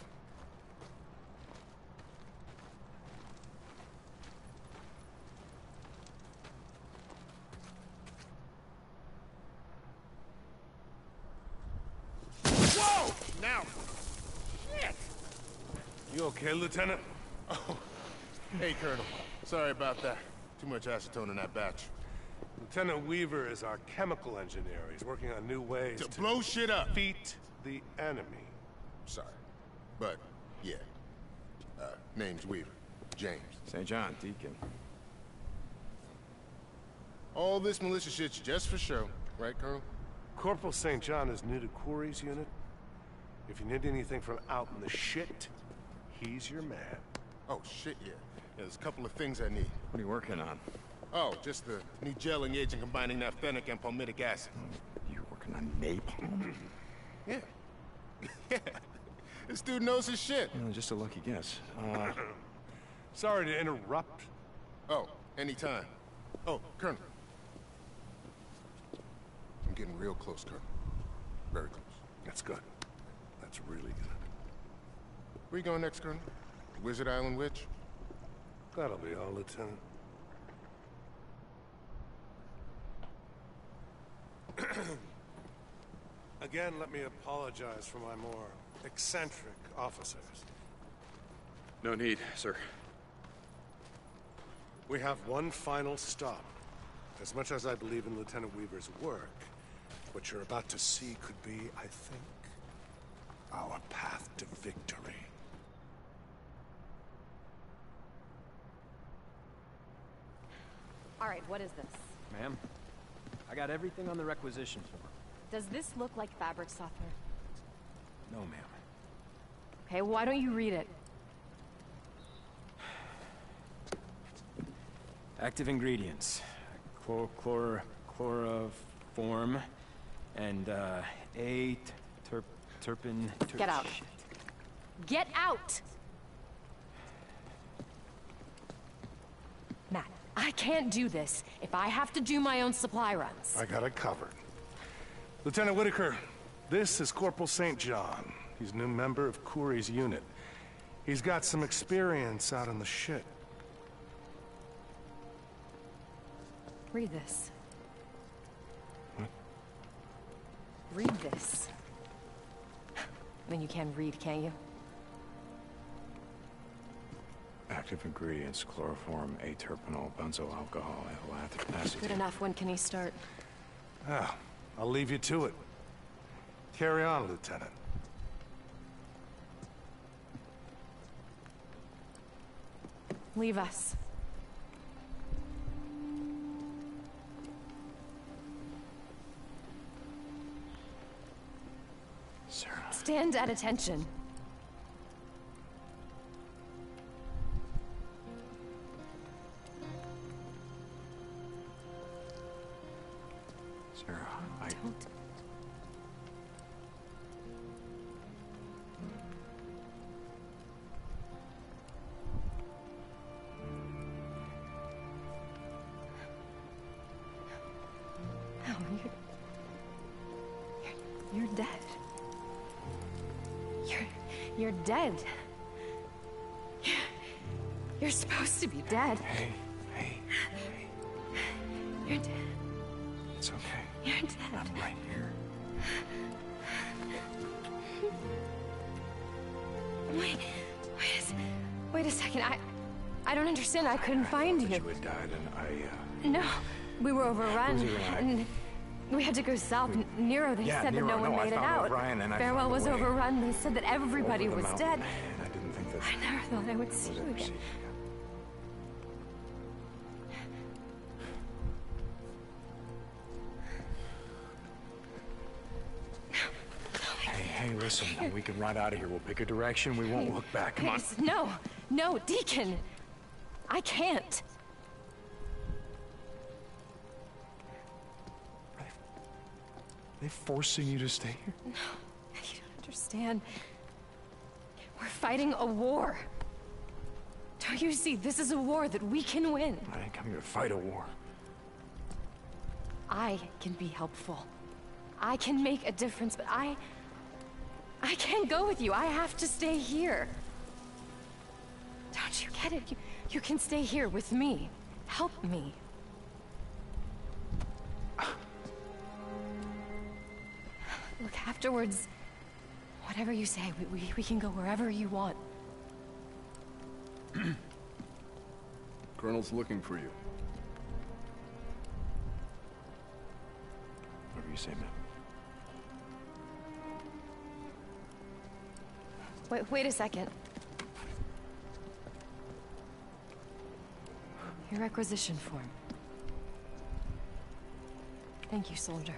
Whoa! Now! Shit! You okay, Lieutenant? Oh, hey, Colonel. Sorry about that. Too much acetone in that batch. Lieutenant Weaver is our chemical engineer. He's working on new ways to blow shit up. Defeat the enemy. Sorry. But, yeah. Name's Weaver. James. St. John, Deacon. All this militia shit's just for show. Right, Colonel? Corporal St. John is new to Quarry's unit. If you need anything from out in the shit, he's your man. Oh, shit, yeah. There's a couple of things I need. What are you working on? Oh, just the new gelling agent combining naphthenic and palmitic acid. You're working on napalm? Yeah. Yeah. This dude knows his shit. Just a lucky guess. Sorry to interrupt. Oh, anytime. Oh, Colonel. I'm getting real close, Colonel. Very close. That's good. That's really good. Where you going next, Colonel? Wizard Island Witch? That'll be all, Lieutenant. Again, let me apologize for my more eccentric officers. No need, sir. We have one final stop. As much as I believe in Lieutenant Weaver's work, what you're about to see could be, I think, our path to victory. All right, what is this? Ma'am, I got everything on the requisition form. Does this look like fabric softener? No, ma'am. Okay, why don't you read it? Active ingredients. Chloroform and terpin. Get out. Get out! Matt, I can't do this if I have to do my own supply runs. I got it covered. Lieutenant Whitaker, this is Corporal St. John. He's a new member of Kouri's unit. He's got some experience out in the shit. Read this. What? Read this. I mean, you can read, can't you? Active ingredients, chloroform, aterpenol, benzoyl alcohol, acetate. Good enough. When can he start? Ah, I'll leave you to it. Carry on, Lieutenant. Leave us. Sarah. Stand at attention. Sarah, Don't. No, you're dead. You're dead. You're supposed to be dead. Hey. You're dead. It's okay. You're dead. I'm right here. Wait a second. I don't understand. I couldn't find you. You had died, and No, we were overrun, Who's overrun? and we had to go south. Nero, they said that no one made it out. Farewell was overrun. They said that everybody was dead. Man, I didn't think that. I never thought I would see you again. Hey, listen. We can ride out of here. We'll pick a direction. We won't look back. Come on. No, Deacon. I can't. Are they forcing you to stay here? No, you don't understand. We're fighting a war. Don't you see? This is a war that we can win. I didn't come here to fight a war. I can be helpful. I can make a difference, but I can't go with you. I have to stay here. Don't you get it? You can stay here with me. Help me. Look, afterwards, whatever you say, we can go wherever you want. Colonel's looking for you. Whatever you say, man. Wait a second. Your requisition form. Thank you, soldier.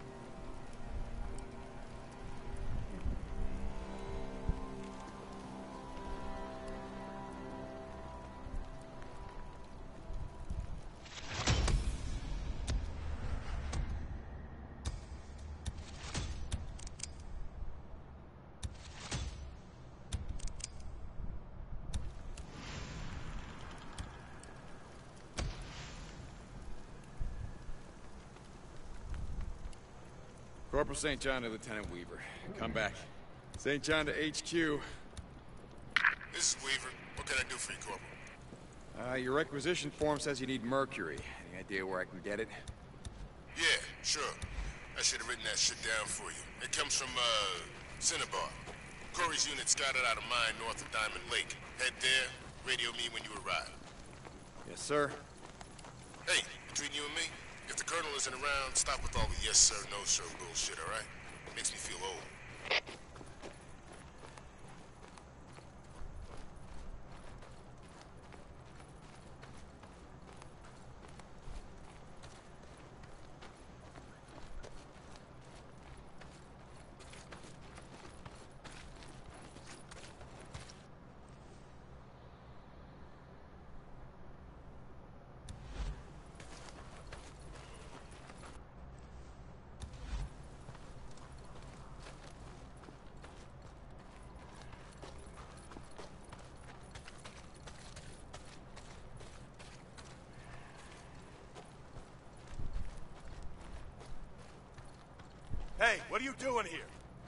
Corporal St. John to Lieutenant Weaver. Come back. St. John to HQ. This is Weaver. What can I do for you, Corporal? Your requisition form says you need mercury. Any idea where I can get it? Yeah, sure. I should have written that shit down for you. It comes from, Cinnabar. Corey's unit scouted out a mine north of Diamond Lake. Head there, radio me when you arrive. Yes, sir. Hey, between you and me, if the Colonel isn't around, stop with all the yes sir, no sir bullshit, alright? Makes me feel old. Hey, what are you doing here?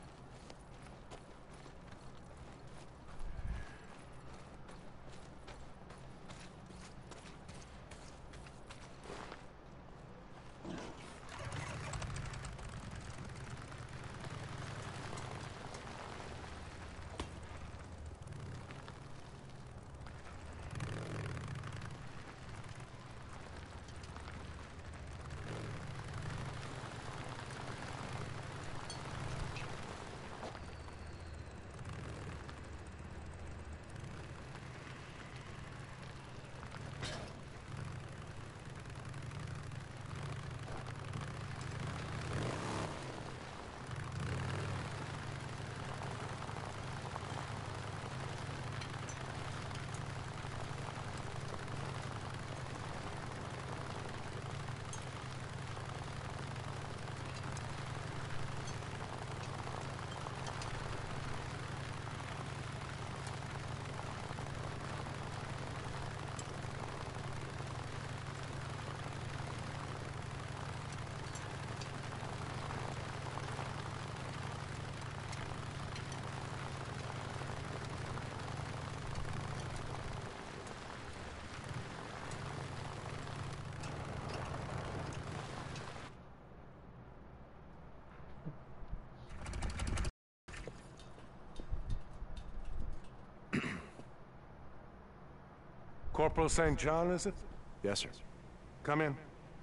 Corporal St. John, is it? Yes, sir. Come in.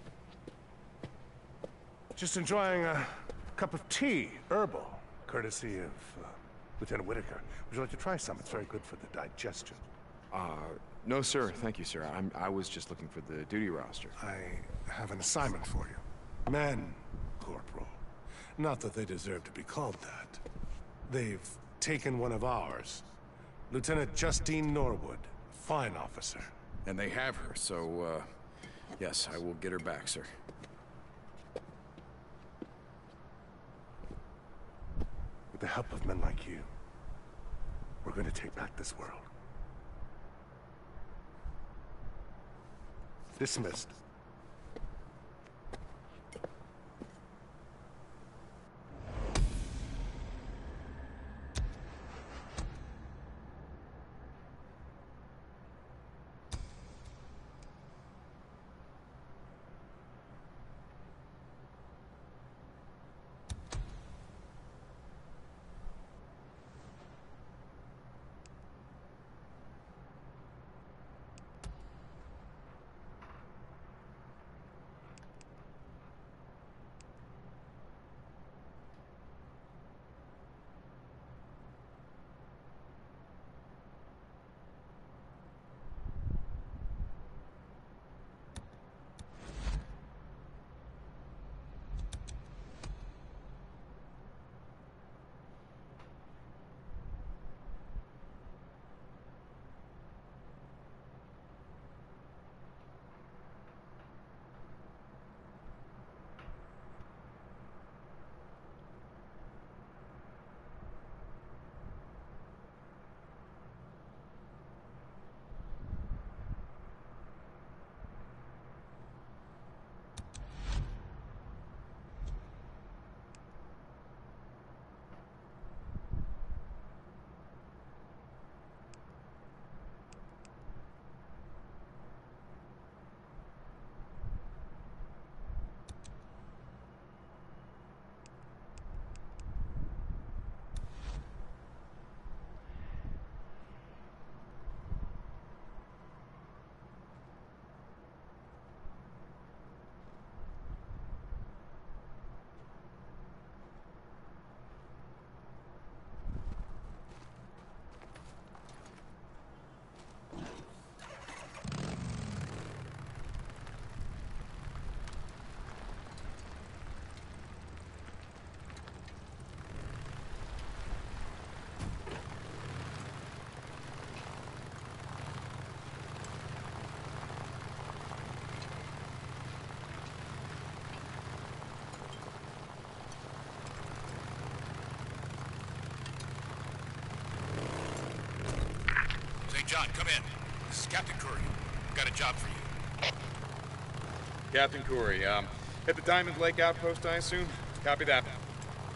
Just enjoying a cup of tea, herbal, courtesy of Lieutenant Whitaker. Would you like to try some? It's very good for the digestion. No, sir. Thank you, sir. I was just looking for the duty roster. I have an assignment for you. Men, Corporal. Not that they deserve to be called that. They've taken one of ours. Lieutenant Justine Norwood. Fine officer. And they have her, so, yes, I will get her back, sir. With the help of men like you, we're going to take back this world. Dismissed. John, come in. This is Captain Curry. I've got a job for you. Captain Curry, at the Diamond Lake outpost, I assume? Copy that.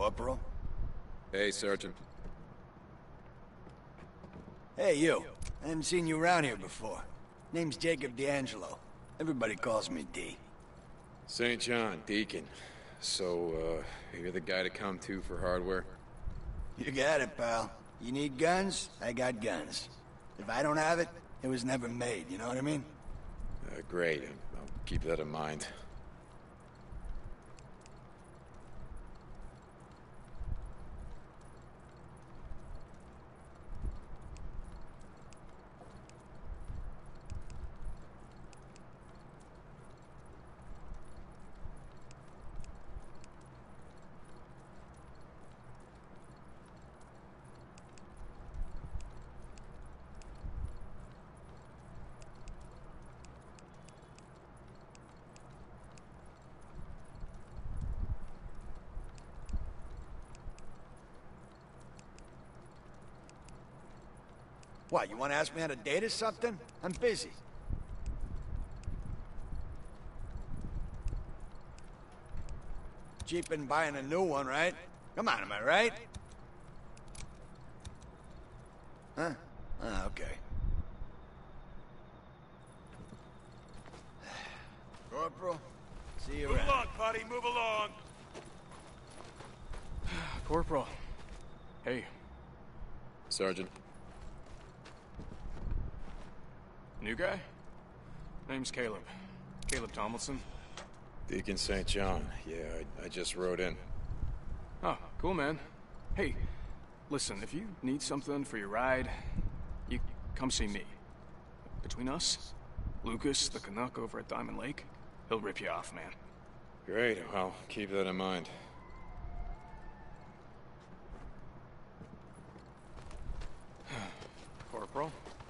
Corporal? Hey, Sergeant. Hey, you. I haven't seen you around here before. Name's Jacob D'Angelo. Everybody calls me D. St. John, Deacon. So, you're the guy to come to for hardware? You got it, pal. You need guns? I got guns. If I don't have it, it was never made, you know what I mean? Great. I'll keep that in mind. What, you want to ask me how to date or something? I'm busy. Cheaper than buying a new one, right? Come on, am I right? Huh? Ah, okay. Corporal, see you around. Move along, buddy, move along. Corporal. Hey. Sergeant. New guy? Name's Caleb. Caleb Tomlinson. Deacon St. John. Yeah, I just rode in. Oh, cool, man. Hey, listen, if you need something for your ride, you come see me. Between us, Lucas, the Canuck over at Diamond Lake, he'll rip you off, man. Great, I'll keep that in mind. Corporal?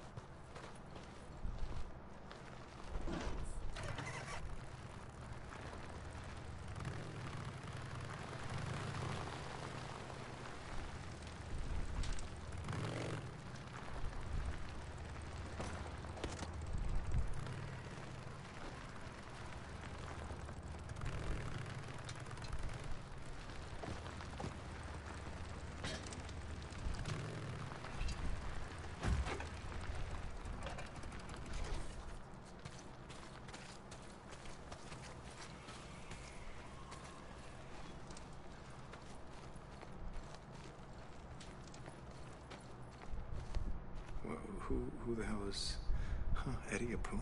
Who the hell is... Huh, Eddie Apuna?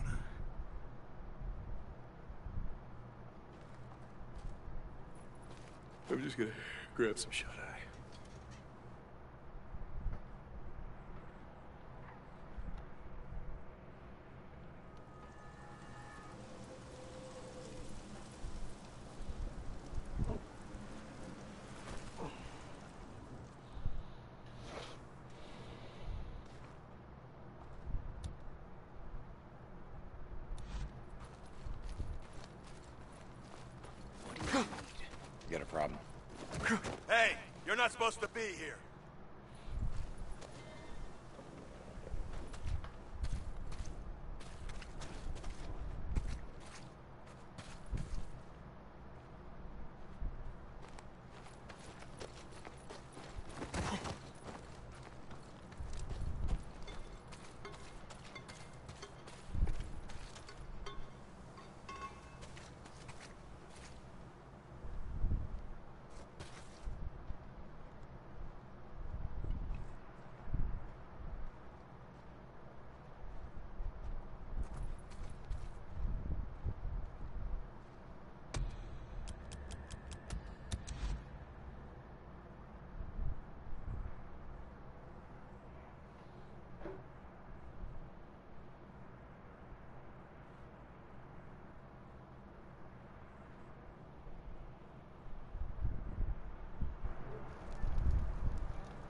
I'm just gonna grab some shut-eye. You got a problem? Hey, you're not supposed to be here.